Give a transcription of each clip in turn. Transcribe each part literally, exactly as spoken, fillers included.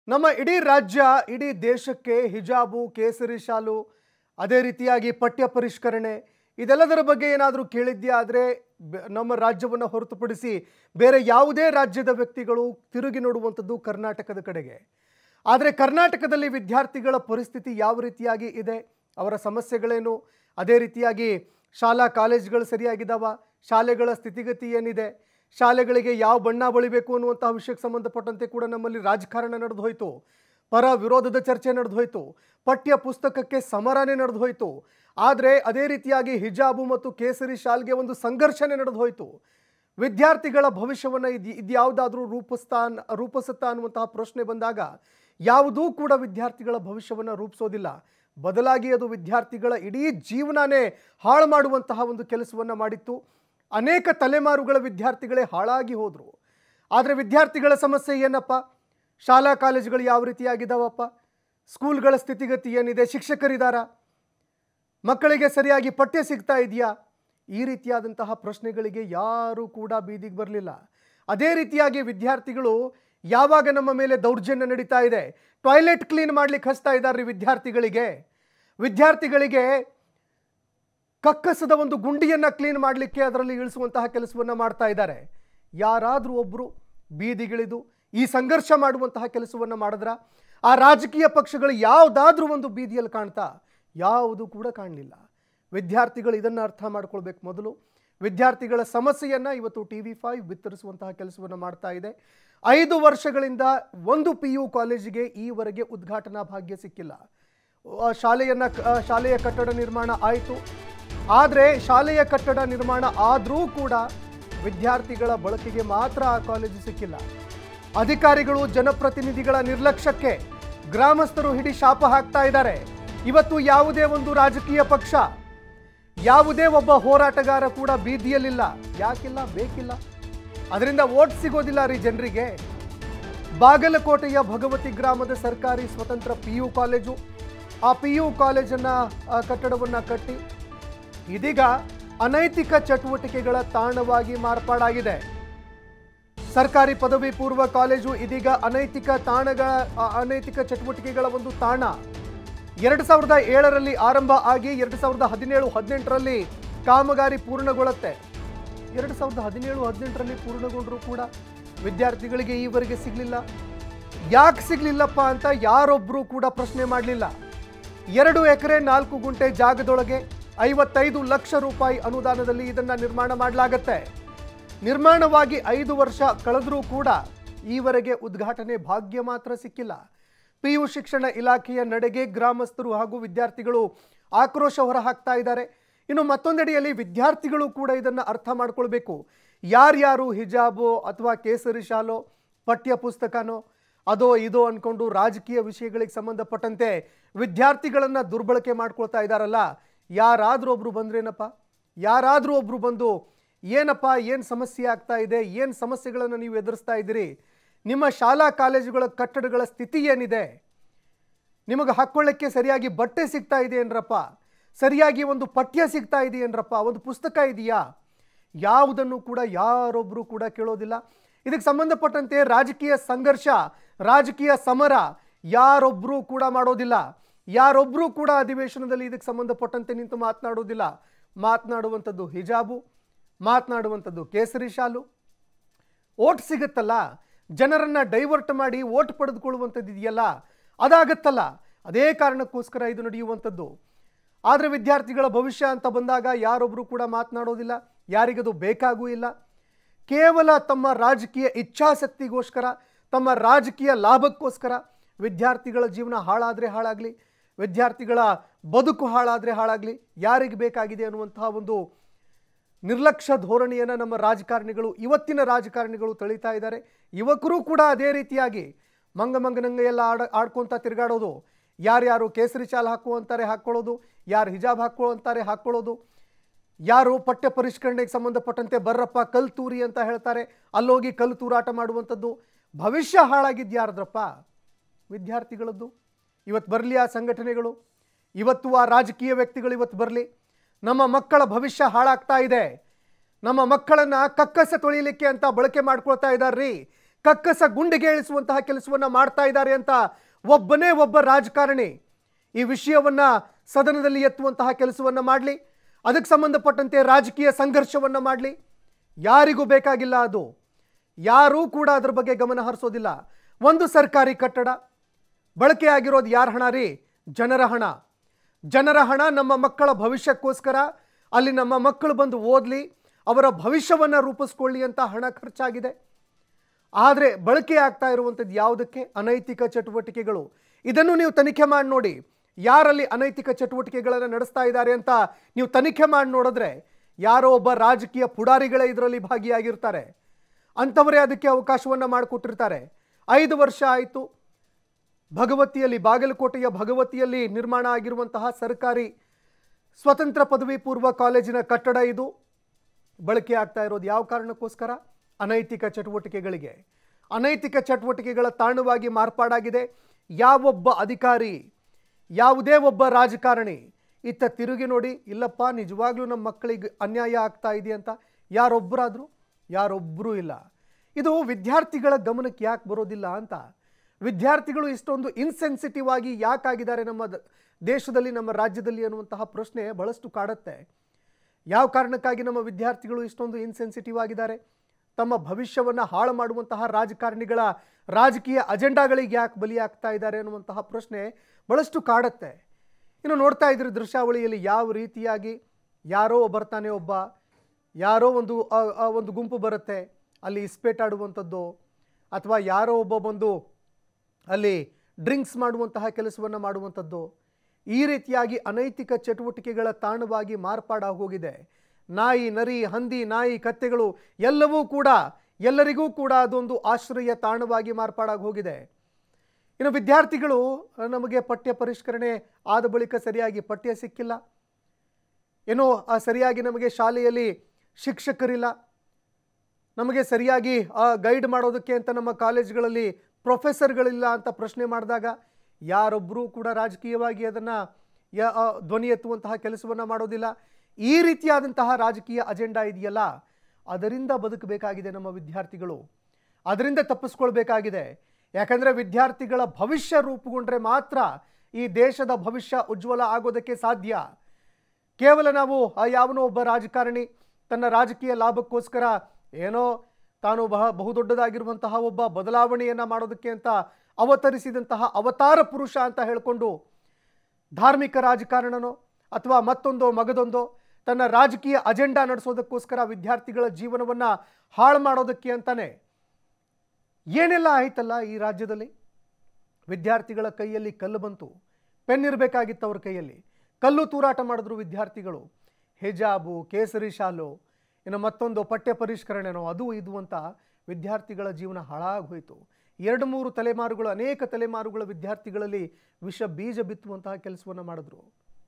ನಮ್ಮ ಇಡೀ ರಾಜ್ಯ ಇಡೀ ದೇಶಕ್ಕೆ ಹಿಜಾಬು ಕೇಸರಿ ಶಾಲು ಅದೇ ರೀತಿಯಾಗಿ ಪಠ್ಯ ಪರಿಷ್ಕರಣೆ ಇದೆಲ್ಲದರ ಬಗ್ಗೆ ಏನಾದರೂ ಕೇಳಿದ್ಯಾ ಆದರೆ ನಮ್ಮ ರಾಜ್ಯವನ್ನು ಹೊರತುಪಡಿಸಿ ಬೇರೆ ಯಾವುದೇ ರಾಜ್ಯದ ವ್ಯಕ್ತಿಗಳು ತಿರುಗಿ ನೋಡುವಂಥದ್ದು ಕರ್ನಾಟಕದ ಕಡೆಗೆ. ಆದರೆ ಕರ್ನಾಟಕದಲ್ಲಿ ವಿದ್ಯಾರ್ಥಿಗಳ ಪರಿಸ್ಥಿತಿ ಯಾವ ರೀತಿಯಾಗಿ ಇದೆ, ಅವರ ಸಮಸ್ಯೆಗಳೇನು, ಅದೇ ರೀತಿಯಾಗಿ ಶಾಲಾ ಕಾಲೇಜುಗಳು ಸರಿಯಾಗಿದ್ದಾವ, ಶಾಲೆಗಳ ಸ್ಥಿತಿಗತಿ ಏನಿದೆ, ಶಾಲೆಗಳಿಗೆ ಯಾವ ಬಣ್ಣ ಬಳಿಬೇಕು ಅನ್ನುವಂಥ ವಿಷಯಕ್ಕೆ ಸಂಬಂಧಪಟ್ಟಂತೆ ಕೂಡ ನಮ್ಮಲ್ಲಿ ರಾಜಕಾರಣ ನಡೆದು ಹೋಯಿತು, ಪರ ವಿರೋಧದ ಚರ್ಚೆ ನಡೆದು ಹೋಯಿತು, ಪಠ್ಯ ಪುಸ್ತಕಕ್ಕೆ ಸಮರನೇ ನಡೆದು ಹೋಯಿತು. ಆದರೆ ಅದೇ ರೀತಿಯಾಗಿ ಹಿಜಾಬು ಮತ್ತು ಕೇಸರಿ ಶಾಲ್ಗೆ ಒಂದು ಸಂಘರ್ಷನೇ ನಡೆದು ಹೋಯಿತು. ವಿದ್ಯಾರ್ಥಿಗಳ ಭವಿಷ್ಯವನ್ನು ಇದು ಇದ್ಯಾವುದಾದ್ರೂ ರೂಪಿಸ್ತಾ ರೂಪಿಸುತ್ತಾ ಅನ್ನುವಂತಹ ಪ್ರಶ್ನೆ ಬಂದಾಗ ಯಾವುದೂ ಕೂಡ ವಿದ್ಯಾರ್ಥಿಗಳ ಭವಿಷ್ಯವನ್ನು ರೂಪಿಸೋದಿಲ್ಲ. ಬದಲಾಗಿ ಅದು ವಿದ್ಯಾರ್ಥಿಗಳ ಇಡೀ ಜೀವನನೇ ಹಾಳು ಮಾಡುವಂತಹ ಒಂದು ಕೆಲಸವನ್ನು ಮಾಡಿತ್ತು. ಅನೇಕ ತಲೆಮಾರುಗಳ ವಿದ್ಯಾರ್ಥಿಗಳೇ ಹಾಳಾಗಿ ಹೋದರು. ಆದರೆ ವಿದ್ಯಾರ್ಥಿಗಳ ಸಮಸ್ಯೆ ಏನಪ್ಪ, ಶಾಲಾ ಕಾಲೇಜುಗಳು ಯಾವ ರೀತಿಯಾಗಿದ್ದಾವಪ್ಪ, ಸ್ಕೂಲ್ಗಳ ಸ್ಥಿತಿಗತಿ ಏನಿದೆ, ಶಿಕ್ಷಕರಿದ್ದಾರ, ಮಕ್ಕಳಿಗೆ ಸರಿಯಾಗಿ ಪಠ್ಯ ಸಿಗ್ತಾ ಇದೆಯಾ, ಈ ರೀತಿಯಾದಂತಹ ಪ್ರಶ್ನೆಗಳಿಗೆ ಯಾರೂ ಕೂಡ ಬೀದಿಗೆ ಬರಲಿಲ್ಲ. ಅದೇ ರೀತಿಯಾಗಿ ವಿದ್ಯಾರ್ಥಿಗಳು ಯಾವಾಗ ನಮ್ಮ ಮೇಲೆ ದೌರ್ಜನ್ಯ ನಡೀತಾ ಇದೆ, ಟಾಯ್ಲೆಟ್ ಕ್ಲೀನ್ ಮಾಡ್ಲಿಕ್ಕೆ ಹಚ್ತಾ ಇದ್ದಾರೆ ವಿದ್ಯಾರ್ಥಿಗಳಿಗೆ, ವಿದ್ಯಾರ್ಥಿಗಳಿಗೆ ಕಕ್ಕಸದ ಒಂದು ಗುಂಡಿಯನ್ನು ಕ್ಲೀನ್ ಮಾಡಲಿಕ್ಕೆ ಅದರಲ್ಲಿ ಇಳಿಸುವಂತಹ ಕೆಲಸವನ್ನು ಮಾಡ್ತಾ ಇದ್ದಾರೆ. ಯಾರಾದರೂ ಒಬ್ಬರು ಬೀದಿಗಿಳಿದು ಈ ಸಂಘರ್ಷ ಮಾಡುವಂತಹ ಕೆಲಸವನ್ನು ಮಾಡಿದ್ರ? ಆ ರಾಜಕೀಯ ಪಕ್ಷಗಳು ಯಾವುದಾದ್ರೂ ಒಂದು ಬೀದಿಯಲ್ಲಿ ಕಾಣ್ತಾ? ಯಾವುದು ಕೂಡ ಕಾಣಲಿಲ್ಲ. ವಿದ್ಯಾರ್ಥಿಗಳು ಇದನ್ನು ಅರ್ಥ ಮಾಡ್ಕೊಳ್ಬೇಕು. ಮೊದಲು ವಿದ್ಯಾರ್ಥಿಗಳ ಸಮಸ್ಯೆಯನ್ನು ಇವತ್ತು ಟಿ ವಿ ಫೈವ್ ಬಿತ್ತರಿಸುವಂತಹ ಕೆಲಸವನ್ನು ಮಾಡ್ತಾ ಇದೆ. ಐದು ವರ್ಷಗಳಿಂದ ಒಂದು ಪಿ ಯು ಕಾಲೇಜಿಗೆ ಈವರೆಗೆ ಉದ್ಘಾಟನಾ ಭಾಗ್ಯ ಸಿಕ್ಕಿಲ್ಲ. ಶಾಲೆಯನ್ನು ಶಾಲೆಯ ಕಟ್ಟಡ ನಿರ್ಮಾಣ ಆಯಿತು, ಆದರೆ ಶಾಲೆಯ ಕಟ್ಟಡ ನಿರ್ಮಾಣ ಆದರೂ ಕೂಡ ವಿದ್ಯಾರ್ಥಿಗಳ ಬಳಕೆಗೆ ಮಾತ್ರ ಆ ಕಾಲೇಜು ಸಿಕ್ಕಿಲ್ಲ. ಅಧಿಕಾರಿಗಳು ಜನಪ್ರತಿನಿಧಿಗಳ ನಿರ್ಲಕ್ಷ್ಯಕ್ಕೆ ಗ್ರಾಮಸ್ಥರು ಹಿಡಿ ಶಾಪ ಹಾಕ್ತಾ ಇದ್ದಾರೆ. ಇವತ್ತು ಯಾವುದೇ ಒಂದು ರಾಜಕೀಯ ಪಕ್ಷ, ಯಾವುದೇ ಒಬ್ಬ ಹೋರಾಟಗಾರ ಕೂಡ ಬೀದಿಯಲ್ಲಿಲ್ಲ. ಯಾಕಿಲ್ಲ? ಬೇಕಿಲ್ಲ. ಅದರಿಂದ ವೋಟ್ ಸಿಗೋದಿಲ್ಲ ರೀ ಜನರಿಗೆ. ಬಾಗಲಕೋಟೆಯ ಭಗವತಿ ಗ್ರಾಮದ ಸರ್ಕಾರಿ ಸ್ವತಂತ್ರ ಪಿ ಯು ಕಾಲೇಜು, ಆ ಪಿ ಯು ಕಾಲೇಜನ್ನು ಕಟ್ಟಡವನ್ನು ಕಟ್ಟಿ ಇದೀಗ ಅನೈತಿಕ ಚಟುವಟಿಕೆಗಳ ತಾಣವಾಗಿ ಮಾರ್ಪಾಡಾಗಿದೆ. ಸರ್ಕಾರಿ ಪದವಿ ಪೂರ್ವ ಕಾಲೇಜು ಇದೀಗ ಅನೈತಿಕ ತಾಣಗಳ ಅನೈತಿಕ ಚಟುವಟಿಕೆಗಳ ಒಂದು ತಾಣ. ಎರಡು ಸಾವಿರದ ಏಳರಲ್ಲಿ ಆರಂಭ ಆಗಿ ಎರಡು ಸಾವಿರದ ಹದಿನೇಳು ಹದಿನೆಂಟರಲ್ಲಿ ಕಾಮಗಾರಿ ಪೂರ್ಣಗೊಳ್ಳುತ್ತೆ. ಎರಡು ಸಾವಿರದ ಹದಿನೇಳು ಹದಿನೆಂಟರಲ್ಲಿ ಪೂರ್ಣಗೊಂಡರೂ ಕೂಡ ವಿದ್ಯಾರ್ಥಿಗಳಿಗೆ ಈವರೆಗೆ ಸಿಗಲಿಲ್ಲ. ಯಾಕೆ ಸಿಗಲಿಲ್ಲಪ್ಪ ಅಂತ ಯಾರೊಬ್ಬರೂ ಕೂಡ ಪ್ರಶ್ನೆ ಮಾಡಲಿಲ್ಲ. ಎರಡು ಎಕರೆ ನಾಲ್ಕು ಗುಂಟೆ ಜಾಗದೊಳಗೆ ಐವತ್ತೈದು ಲಕ್ಷ ರೂಪಾಯಿ ಅನುದಾನದಲ್ಲಿ ಇದನ್ನು ನಿರ್ಮಾಣ ಮಾಡಲಾಗತ್ತೆ. ನಿರ್ಮಾಣವಾಗಿ ಐದು ವರ್ಷ ಕಳೆದರೂ ಕೂಡ ಈವರೆಗೆ ಉದ್ಘಾಟನೆ ಭಾಗ್ಯ ಮಾತ್ರ ಸಿಕ್ಕಿಲ್ಲ. ಪಿ ಯು ಶಿಕ್ಷಣ ಇಲಾಖೆಯ ನಡೆಗೆ ಗ್ರಾಮಸ್ಥರು ಹಾಗೂ ವಿದ್ಯಾರ್ಥಿಗಳು ಆಕ್ರೋಶ ಹೊರಹಾಕ್ತಾ ಇದ್ದಾರೆ. ಇನ್ನು ಮತ್ತೊಂದೆಡೆಯಲ್ಲಿ ವಿದ್ಯಾರ್ಥಿಗಳು ಕೂಡ ಇದನ್ನು ಅರ್ಥ ಮಾಡ್ಕೊಳ್ಬೇಕು. ಯಾರ್ಯಾರು ಹಿಜಾಬೋ ಅಥವಾ ಕೇಸರಿ ಶಾಲೋ, ಪಠ್ಯ ಪುಸ್ತಕನೋ ಅದೋ ಇದೋ ಅಂದ್ಕೊಂಡು ರಾಜಕೀಯ ವಿಷಯಗಳಿಗೆ ಸಂಬಂಧಪಟ್ಟಂತೆ ವಿದ್ಯಾರ್ಥಿಗಳನ್ನು ದುರ್ಬಳಕೆ ಮಾಡ್ಕೊಳ್ತಾ ಇದ್ದಾರಲ್ಲ, ಯಾರಾದರೂ ಒಬ್ಬರು ಬಂದ್ರೇನಪ್ಪ, ಯಾರಾದರೂ ಒಬ್ಬರು ಬಂದು ಏನಪ್ಪ ಏನು ಸಮಸ್ಯೆ ಆಗ್ತಾ ಇದೆ, ಏನು ಸಮಸ್ಯೆಗಳನ್ನು ನೀವು ಎದುರಿಸ್ತಾ ಇದ್ದೀರಿ, ನಿಮ್ಮ ಶಾಲಾ ಕಾಲೇಜುಗಳ ಕಟ್ಟಡಗಳ ಸ್ಥಿತಿ ಏನಿದೆ, ನಿಮಗೆ ಹಾಕ್ಕೊಳ್ಳೋಕ್ಕೆ ಸರಿಯಾಗಿ ಬಟ್ಟೆ ಸಿಗ್ತಾ ಇದೆ ಏನ್ರಪ್ಪ, ಸರಿಯಾಗಿ ಒಂದು ಪಠ್ಯ ಸಿಗ್ತಾ ಇದೆಯೇನ್ರಪ್ಪ, ಒಂದು ಪುಸ್ತಕ ಇದೆಯಾ, ಯಾವುದನ್ನು ಕೂಡ ಯಾರೊಬ್ಬರು ಕೂಡ ಕೇಳೋದಿಲ್ಲ. ಇದಕ್ಕೆ ಸಂಬಂಧಪಟ್ಟಂತೆ ರಾಜಕೀಯ ಸಂಘರ್ಷ, ರಾಜಕೀಯ ಸಮರ ಯಾರೊಬ್ಬರೂ ಕೂಡ ಮಾಡೋದಿಲ್ಲ. ಯಾರೊಬ್ಬರೂ ಕೂಡ ಅಧಿವೇಶನದಲ್ಲಿ ಇದಕ್ಕೆ ಸಂಬಂಧಪಟ್ಟಂತೆ ನಿಂತು ಮಾತನಾಡೋದಿಲ್ಲ. ಮಾತನಾಡುವಂಥದ್ದು ಹಿಜಾಬು, ಮಾತನಾಡುವಂಥದ್ದು ಕೇಸರಿ ಶಾಲು. ಓಟ್ ಸಿಗುತ್ತಲ್ಲ, ಜನರನ್ನು ಡೈವರ್ಟ್ ಮಾಡಿ ಓಟ್ ಪಡೆದುಕೊಳ್ಳುವಂಥದ್ದು ಇದೆಯಲ್ಲ, ಅದಾಗತ್ತಲ್ಲ, ಅದೇ ಕಾರಣಕ್ಕೋಸ್ಕರ ಇದು ನಡೆಯುವಂಥದ್ದು. ಆದರೆ ವಿದ್ಯಾರ್ಥಿಗಳ ಭವಿಷ್ಯ ಅಂತ ಬಂದಾಗ ಯಾರೊಬ್ಬರು ಕೂಡ ಮಾತನಾಡೋದಿಲ್ಲ, ಯಾರಿಗದು ಬೇಕಾಗೂ ಇಲ್ಲ. ಕೇವಲ ತಮ್ಮ ರಾಜಕೀಯ ಇಚ್ಛಾಶಕ್ತಿಗೋಸ್ಕರ, ತಮ್ಮ ರಾಜಕೀಯ ಲಾಭಕ್ಕೋಸ್ಕರ ವಿದ್ಯಾರ್ಥಿಗಳ ಜೀವನ ಹಾಳಾದರೆ ಹಾಳಾಗಲಿ, ವಿದ್ಯಾರ್ಥಿಗಳ ಬದುಕು ಹಾಳಾದರೆ ಹಾಳಾಗಲಿ, ಯಾರಿಗೆ ಬೇಕಾಗಿದೆ ಅನ್ನುವಂತಹ ಒಂದು ನಿರ್ಲಕ್ಷ್ಯ ಧೋರಣೆಯನ್ನು ನಮ್ಮ ರಾಜಕಾರಣಿಗಳು, ಇವತ್ತಿನ ರಾಜಕಾರಣಿಗಳು ತಳೀತಾ ಇದ್ದಾರೆ. ಯುವಕರು ಕೂಡ ಅದೇ ರೀತಿಯಾಗಿ ಮಂಗ ಮಂಗನಂಗ ಎಲ್ಲ ಆಡ ಆಡ್ಕೊತ ತಿರುಗಾಡೋದು, ಯಾರ್ಯಾರು ಕೇಸರಿ ಶಾಲು ಹಾಕುವ ಅಂತಾರೆ ಹಾಕ್ಕೊಳ್ಳೋದು, ಯಾರು ಹಿಜಾಬ್ ಹಾಕೋ ಅಂತಾರೆ ಹಾಕ್ಕೊಳ್ಳೋದು, ಯಾರು ಪಠ್ಯ ಪರಿಷ್ಕರಣೆಗೆ ಸಂಬಂಧಪಟ್ಟಂತೆ ಬರ್ರಪ್ಪ ಕಲ್ ತೂರಿ ಅಂತ ಹೇಳ್ತಾರೆ, ಅಲ್ಲೋಗಿ ಕಲ್ಲು ತೂರಾಟ ಮಾಡುವಂಥದ್ದು. ಭವಿಷ್ಯ ಹಾಳಾಗಿದ್ಯಾರದ್ರಪ್ಪ? ವಿದ್ಯಾರ್ಥಿಗಳದ್ದು. ಇವತ್ತು ಬರಲಿ ಆ ಸಂಘಟನೆಗಳು, ಇವತ್ತು ಆ ರಾಜಕೀಯ ವ್ಯಕ್ತಿಗಳು ಇವತ್ತು ಬರಲಿ. ನಮ್ಮ ಮಕ್ಕಳ ಭವಿಷ್ಯ ಹಾಳಾಗ್ತಾ ಇದೆ. ನಮ್ಮ ಮಕ್ಕಳನ್ನು ಕಕ್ಕಸ ತೊಳಿಲಿಕ್ಕೆ ಅಂತ ಬಳಕೆ ಮಾಡ್ಕೊಳ್ತಾ ಇದ್ದಾರೆ ರೀ. ಕಕ್ಕಸ ಗುಂಡಿಗೆ ಇಳಿಸುವಂತಹ ಕೆಲಸವನ್ನ ಮಾಡ್ತಾ ಇದ್ದಾರೆ ಅಂತ ಒಬ್ಬನೇ ಒಬ್ಬ ರಾಜಕಾರಣಿ ಈ ವಿಷಯವನ್ನ ಸದನದಲ್ಲಿ ಎತ್ತುವಂತಹ ಕೆಲಸವನ್ನ ಮಾಡಲಿ, ಅದಕ್ಕೆ ಸಂಬಂಧಪಟ್ಟಂತೆ ರಾಜಕೀಯ ಸಂಘರ್ಷವನ್ನ ಮಾಡಲಿ, ಯಾರಿಗೂ ಬೇಕಾಗಿಲ್ಲ. ಅದು ಯಾರೂ ಕೂಡ ಅದರ ಬಗ್ಗೆ ಗಮನ ಹರಿಸೋದಿಲ್ಲ. ಒಂದು ಸರ್ಕಾರಿ ಕಟ್ಟಡ ಬಳಕೆ ಆಗಿರೋದು ಯಾರ ಹಣ ರೀ? ಜನರ ಹಣ. ಜನರ ಹಣ ನಮ್ಮ ಮಕ್ಕಳ ಭವಿಷ್ಯಕ್ಕೋಸ್ಕರ, ಅಲ್ಲಿ ನಮ್ಮ ಮಕ್ಕಳು ಬಂದು ಓದಲಿ, ಅವರ ಭವಿಷ್ಯವನ್ನು ರೂಪಿಸ್ಕೊಳ್ಳಿ ಅಂತ ಹಣ ಖರ್ಚಾಗಿದೆ. ಆದರೆ ಬಳಕೆ ಆಗ್ತಾ ಇರುವಂಥದ್ದು ಯಾವುದಕ್ಕೆ? ಅನೈತಿಕ ಚಟುವಟಿಕೆಗಳು. ಇದನ್ನು ನೀವು ತನಿಖೆ ಮಾಡಿ ನೋಡಿ, ಯಾರಲ್ಲಿ ಅನೈತಿಕ ಚಟುವಟಿಕೆಗಳನ್ನು ನಡೆಸ್ತಾ ಇದ್ದಾರೆ ಅಂತ ನೀವು ತನಿಖೆ ಮಾಡಿ ನೋಡಿದ್ರೆ ಯಾರೋ ಒಬ್ಬ ರಾಜಕೀಯ ಪುಡಾರಿಗಳೇ ಇದರಲ್ಲಿ ಭಾಗಿಯಾಗಿರ್ತಾರೆ. ಅಂಥವರೇ ಅದಕ್ಕೆ ಅವಕಾಶವನ್ನು ಮಾಡಿಕೊಟ್ಟಿರ್ತಾರೆ. ಐದು ವರ್ಷ ಆಯಿತು. ಭಗವತಿಯಲ್ಲಿ, ಬಾಗಲಕೋಟೆಯ ಭಗವತಿಯಲ್ಲಿ ನಿರ್ಮಾಣ ಆಗಿರುವಂತಹ ಸರ್ಕಾರಿ ಸ್ವತಂತ್ರ ಪದವಿ ಪೂರ್ವ ಕಾಲೇಜಿನ ಕಟ್ಟಡ ಇದು. ಬಳಕೆ ಆಗ್ತಾ ಇರೋದು ಯಾವ ಕಾರಣಕ್ಕೋಸ್ಕರ? ಅನೈತಿಕ ಚಟುವಟಿಕೆಗಳಿಗೆ. ಅನೈತಿಕ ಚಟುವಟಿಕೆಗಳ ತಾಣವಾಗಿ ಮಾರ್ಪಾಡಾಗಿದೆ. ಯಾವೊಬ್ಬ ಅಧಿಕಾರಿ, ಯಾವುದೇ ಒಬ್ಬ ರಾಜಕಾರಣಿ ಇತ್ತ ತಿರುಗಿ ನೋಡಿ, ಇಲ್ಲಪ್ಪ ನಿಜವಾಗ್ಲೂ ನಮ್ಮ ಮಕ್ಕಳಿಗೆ ಅನ್ಯಾಯ ಆಗ್ತಾ ಇದೆ ಅಂತ ಯಾರೊಬ್ಬರಾದರೂ ಯಾರೊಬ್ಬರೂ ಇಲ್ಲ. ಇದು ವಿದ್ಯಾರ್ಥಿಗಳ ಗಮನಕ್ಕೆ ಯಾಕೆ ಬರೋದಿಲ್ಲ ಅಂತ. ವಿದ್ಯಾರ್ಥಿಗಳು ಇಷ್ಟೊಂದು ಇನ್ಸೆನ್ಸಿಟಿವ್ ಆಗಿ ಯಾಕಾಗಿದ್ದಾರೆ ನಮ್ಮ ದೇಶದಲ್ಲಿ, ನಮ್ಮ ರಾಜ್ಯದಲ್ಲಿ ಅನ್ನುವಂತಹ ಪ್ರಶ್ನೆ ಬಹಳಷ್ಟು ಕಾಡುತ್ತೆ. ಯಾವ ಕಾರಣಕ್ಕಾಗಿ ನಮ್ಮ ವಿದ್ಯಾರ್ಥಿಗಳು ಇಷ್ಟೊಂದು ಇನ್ಸೆನ್ಸಿಟಿವ್ ಆಗಿದ್ದಾರೆ? ತಮ್ಮ ಭವಿಷ್ಯವನ್ನು ಹಾಳು ಮಾಡುವಂತಹ ರಾಜಕಾರಣಿಗಳ ರಾಜಕೀಯ ಅಜೆಂಡಾಗಳಿಗೆ ಯಾಕೆ ಬಲಿಯಾಗ್ತಾ ಇದ್ದಾರೆ ಅನ್ನುವಂತಹ ಪ್ರಶ್ನೆ ಬಹಳಷ್ಟು ಕಾಡುತ್ತೆ. ಇನ್ನು ನೋಡ್ತಾ ಇದ್ರೆ ದೃಶ್ಯಾವಳಿಯಲ್ಲಿ ಯಾವ ರೀತಿಯಾಗಿ ಯಾರೋ ಬರ್ತಾನೆ, ಒಬ್ಬ ಯಾರೋ ಒಂದು ಒಂದು ಗುಂಪು ಬರುತ್ತೆ, ಅಲ್ಲಿ ಇಸ್ಪೇಟಾಡುವಂಥದ್ದು, ಅಥವಾ ಯಾರೋ ಒಬ್ಬ ಬಂದು ಅಲ್ಲಿ ಡ್ರಿಂಕ್ಸ್ ಮಾಡುವಂತಹ ಕೆಲಸವನ್ನು ಮಾಡುವಂಥದ್ದು, ಈ ರೀತಿಯಾಗಿ ಅನೈತಿಕ ಚಟುವಟಿಕೆಗಳ ತಾಣವಾಗಿ ಮಾರ್ಪಾಡಾಗಿ ಹೋಗಿದೆ. ನಾಯಿ, ನರಿ, ಹಂದಿ, ನಾಯಿ, ಕತ್ತೆಗಳು ಎಲ್ಲವೂ ಕೂಡ, ಎಲ್ಲರಿಗೂ ಕೂಡ ಅದೊಂದು ಆಶ್ರಯ ತಾಣವಾಗಿ ಮಾರ್ಪಾಡಾಗಿ ಹೋಗಿದೆ. ಇನ್ನು ವಿದ್ಯಾರ್ಥಿಗಳು, ನಮಗೆ ಪಠ್ಯ ಪರಿಷ್ಕರಣೆ ಆದ ಬಳಿಕ ಸರಿಯಾಗಿ ಪಠ್ಯ ಸಿಕ್ಕಿಲ್ಲ, ಏನೋ ಸರಿಯಾಗಿ ನಮಗೆ ಶಾಲೆಯಲ್ಲಿ ಶಿಕ್ಷಕರಿಲ್ಲ, ನಮಗೆ ಸರಿಯಾಗಿ ಗೈಡ್ ಮಾಡೋದಕ್ಕೆ ಅಂತ ನಮ್ಮ ಕಾಲೇಜ್ಗಳಲ್ಲಿ ಪ್ರೊಫೆಸರ್ಗಳಿಲ್ಲ ಅಂತ ಪ್ರಶ್ನೆ ಮಾಡಿದಾಗ ಯಾರೊಬ್ಬರೂ ಕೂಡ ರಾಜಕೀಯವಾಗಿ ಅದನ್ನು ಧ್ವನಿ ಎತ್ತುವಂತಹ ಕೆಲಸವನ್ನು ಮಾಡೋದಿಲ್ಲ. ಈ ರೀತಿಯಾದಂತಹ ರಾಜಕೀಯ ಅಜೆಂಡಾ ಇದೆಯಲ್ಲ, ಅದರಿಂದ ಬದುಕಬೇಕಾಗಿದೆ ನಮ್ಮ ವಿದ್ಯಾರ್ಥಿಗಳು, ಅದರಿಂದ ತಪ್ಪಿಸ್ಕೊಳ್ಬೇಕಾಗಿದೆ. ಯಾಕಂದರೆ ವಿದ್ಯಾರ್ಥಿಗಳ ಭವಿಷ್ಯ ರೂಪುಗೊಂಡ್ರೆ ಮಾತ್ರ ಈ ದೇಶದ ಭವಿಷ್ಯ ಉಜ್ವಲ ಆಗೋದಕ್ಕೆ ಸಾಧ್ಯ. ಕೇವಲ ನಾವು ಯಾವನೋ ಒಬ್ಬ ರಾಜಕಾರಣಿ ತನ್ನ ರಾಜಕೀಯ ಲಾಭಕ್ಕೋಸ್ಕರ ಏನೋ ತಾನು ಬಹ ಬಹುದೊಡ್ಡದಾಗಿರುವಂತಹ ಒಬ್ಬ ಬದಲಾವಣೆಯನ್ನು ಮಾಡೋದಕ್ಕೆ ಅಂತ ಅವತರಿಸಿದಂತಹ ಅವತಾರ ಪುರುಷ ಅಂತ ಹೇಳಿಕೊಂಡು ಧಾರ್ಮಿಕ ರಾಜಕಾರಣನೋ ಅಥವಾ ಮತ್ತೊಂದೋ ಮಗದೊಂದೋ ತನ್ನ ರಾಜಕೀಯ ಅಜೆಂಡಾ ನಡೆಸೋದಕ್ಕೋಸ್ಕರ ವಿದ್ಯಾರ್ಥಿಗಳ ಜೀವನವನ್ನು ಹಾಳು ಮಾಡೋದಕ್ಕೆ ಅಂತಾನೆ ಏನೆಲ್ಲ ಆಯ್ತಲ್ಲ ಈ ರಾಜ್ಯದಲ್ಲಿ. ವಿದ್ಯಾರ್ಥಿಗಳ ಕೈಯಲ್ಲಿ ಕಲ್ಲು ಬಂತು, ಪೆನ್ ಇರಬೇಕಾಗಿತ್ತು ಅವ್ರ ಕೈಯಲ್ಲಿ, ಕಲ್ಲು ತೂರಾಟ ಮಾಡಿದ್ರು ವಿದ್ಯಾರ್ಥಿಗಳು. ಹಿಜಾಬು, ಕೇಸರಿ ಶಾಲು, ಇನ್ನು ಮತ್ತೊಂದು ಪಠ್ಯ ಪರಿಷ್ಕರಣೆನೋ ಅದು ಇದು ಅಂತ ವಿದ್ಯಾರ್ಥಿಗಳ ಜೀವನ ಹಾಳಾಗಿ ಹೋಯಿತು. ಎರಡು ಮೂರು ತಲೆಮಾರುಗಳು, ಅನೇಕ ತಲೆಮಾರುಗಳ ವಿದ್ಯಾರ್ಥಿಗಳಲ್ಲಿ ವಿಷ ಬೀಜ ಬಿತ್ತುವಂತಹ ಕೆಲಸವನ್ನು ಮಾಡಿದ್ರು.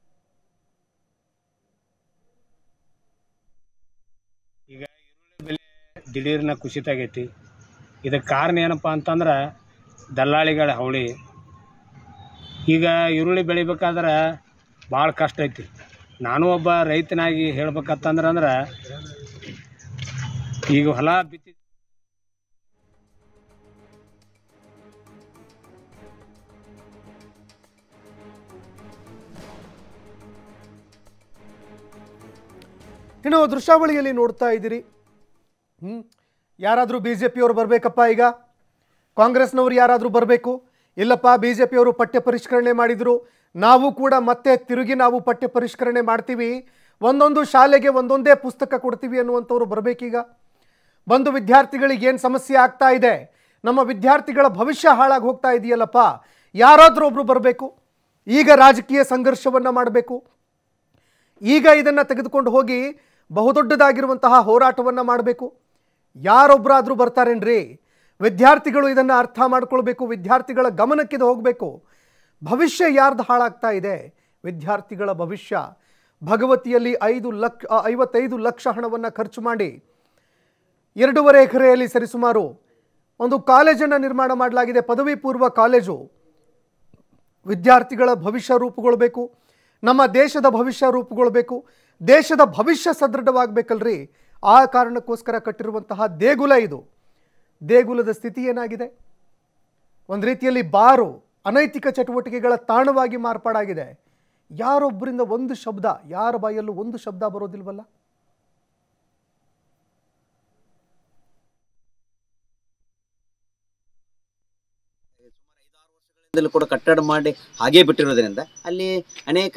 ಈಗ ಈರುಳ್ಳಿ ಬೆಲೆ ದಿಢೀರ್ನ ಕುಸಿತ ಆಗೈತಿ. ಇದಕ್ಕೆ ಕಾರಣ ಏನಪ್ಪ ಅಂತಂದ್ರೆ ದಲ್ಲಾಳಿಗಳ ಹವಳಿ. ಈಗ ಈರುಳ್ಳಿ ಬೆಳಿಬೇಕಾದ್ರೆ ಭಾಳ ಕಷ್ಟ ಐತಿ. ನಾನು ಒಬ್ಬ ರೈತನಾಗಿ ಹೇಳ್ಬೇಕಂತಂದ್ರೆ ಅಂದ್ರೆ ಈಗ ಹೊಲ ಬಿತ್ತಿ ಇನ್ನು ದೃಶ್ಯಾವಳಿಯಲ್ಲಿ ನೋಡ್ತಾ ಇದ್ದೀರಿ, ಹ್ಞೂ ಯಾರಾದರೂ ಬಿ ಜೆ ಪಿಯವರು ಬರಬೇಕಪ್ಪ, ಈಗ ಕಾಂಗ್ರೆಸ್ನವ್ರು ಯಾರಾದರೂ ಬರಬೇಕು, ಇಲ್ಲಪ್ಪ ಬಿ ಜೆ ಪಿಯವರು ಪಠ್ಯ ಪರಿಷ್ಕರಣೆ ಮಾಡಿದರು, ನಾವು ಕೂಡ ಮತ್ತೆ ತಿರುಗಿ ನಾವು ಪಠ್ಯ ಪರಿಷ್ಕರಣೆ ಮಾಡ್ತೀವಿ, ಒಂದೊಂದು ಶಾಲೆಗೆ ಒಂದೊಂದೇ ಪುಸ್ತಕ ಕೊಡ್ತೀವಿ ಅನ್ನುವಂಥವ್ರು ಬರಬೇಕೀಗ. ಬಂದು ವಿದ್ಯಾರ್ಥಿಗಳಿಗೆ ಏನು ಸಮಸ್ಯೆ ಆಗ್ತಾ ಇದೆ, ನಮ್ಮ ವಿದ್ಯಾರ್ಥಿಗಳ ಭವಿಷ್ಯ ಹಾಳಾಗಿ ಹೋಗ್ತಾ ಇದೆಯಲ್ಲಪ್ಪ, ಯಾರಾದರೂ ಒಬ್ಬರು ಬರಬೇಕು. ಈಗ ರಾಜಕೀಯ ಸಂಘರ್ಷವನ್ನು ಮಾಡಬೇಕು, ಈಗ ಇದನ್ನು ತೆಗೆದುಕೊಂಡು ಹೋಗಿ ಬಹುದೊಡ್ಡದಾಗಿರುವಂತಹ ಹೋರಾಟವನ್ನು ಮಾಡಬೇಕು. ಯಾರೊಬ್ಬರಾದರೂ ಬರ್ತಾರೇನ್ರಿ? ವಿದ್ಯಾರ್ಥಿಗಳು ಇದನ್ನು ಅರ್ಥ ಮಾಡ್ಕೊಳ್ಬೇಕು, ವಿದ್ಯಾರ್ಥಿಗಳ ಗಮನಕ್ಕಿದು ಹೋಗಬೇಕು. ಭವಿಷ್ಯ ಯಾರ್ದು ಹಾಳಾಗ್ತಾ ಇದೆ? ವಿದ್ಯಾರ್ಥಿಗಳ ಭವಿಷ್ಯ. ಭಗವತಿಯಲ್ಲಿ ಐದು ಲಕ್ಷ ಐವತ್ತೈದು ಲಕ್ಷ ಹಣವನ್ನು ಖರ್ಚು ಮಾಡಿ ಎರಡೂವರೆ ಎಕರೆಯಲ್ಲಿ ಸರಿಸುಮಾರು ಒಂದು ಕಾಲೇಜನ್ನು ನಿರ್ಮಾಣ ಮಾಡಲಾಗಿದೆ, ಪದವಿ ಪೂರ್ವ ಕಾಲೇಜು. ವಿದ್ಯಾರ್ಥಿಗಳ ಭವಿಷ್ಯ ರೂಪುಗೊಳ್ಬೇಕು, ನಮ್ಮ ದೇಶದ ಭವಿಷ್ಯ ರೂಪುಗೊಳ್ಬೇಕು, ದೇಶದ ಭವಿಷ್ಯ ಸದೃಢವಾಗಬೇಕಲ್ರಿ. ಆ ಕಾರಣಕ್ಕೋಸ್ಕರ ಕಟ್ಟಿರುವಂತಹ ದೇಗುಲ ಇದು. ದೇಗುಲದ ಸ್ಥಿತಿ ಏನಾಗಿದೆ? ಒಂದು ರೀತಿಯಲ್ಲಿ ಬಾರು ಅನೈತಿಕ ಚಟುವಟಿಕೆಗಳ ತಾಣವಾಗಿ ಮಾರ್ಪಾಡಾಗಿದೆ. ಯಾರೊಬ್ಬರಿಂದ ಒಂದು ಶಬ್ದ, ಯಾರ ಬಾಯಲ್ಲೂ ಒಂದು ಶಬ್ದ ಬರೋದಿಲ್ವಲ್ಲ? ಕೂಡ ಕಟ್ಟಡ ಮಾಡಿ ಹಾಗೇ ಬಿಟ್ಟಿರೋದ್ರಿಂದ ಅಲ್ಲಿ ಅನೇಕ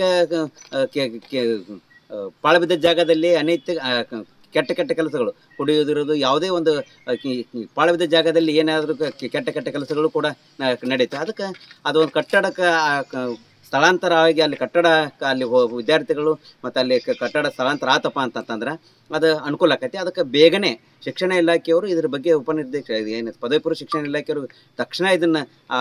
ಪಾಳುಬಿದ್ದ ಜಾಗದಲ್ಲಿ ಅನೇಕ ಕೆಟ್ಟ ಕೆಟ್ಟ ಕೆಲಸಗಳು ಕುಡಿಯೋದಿರೋದು, ಯಾವುದೇ ಒಂದು ಪಾಳುಬಿದ್ದ ಜಾಗದಲ್ಲಿ ಏನಾದರೂ ಕೆಟ್ಟ ಕೆಟ್ಟ ಕೆಲಸಗಳು ಕೂಡ ನಡೀತವೆ. ಅದಕ್ಕೆ ಅದು ಒಂದು ಕಟ್ಟಡಕ್ಕೆ ಸ್ಥಳಾಂತರ ಆಗಿ ಅಲ್ಲಿ ಕಟ್ಟಡ ಅಲ್ಲಿ ವಿದ್ಯಾರ್ಥಿಗಳು ಮತ್ತು ಅಲ್ಲಿ ಕಟ್ಟಡ ಸ್ಥಳಾಂತರ ಆತಪ್ಪ ಅಂತಂತಂದ್ರೆ ಅದು ಅನುಕೂಲ ಆಕೈತಿ. ಅದಕ್ಕೆ ಬೇಗನೆ ಶಿಕ್ಷಣ ಇಲಾಖೆಯವರು ಇದ್ರ ಬಗ್ಗೆ ಉಪನಿರ್ದೇಶಕ ಏನು ಪದವಿ ಪೂರ್ವ ಶಿಕ್ಷಣ ಇಲಾಖೆಯವರು ತಕ್ಷಣ ಇದನ್ನು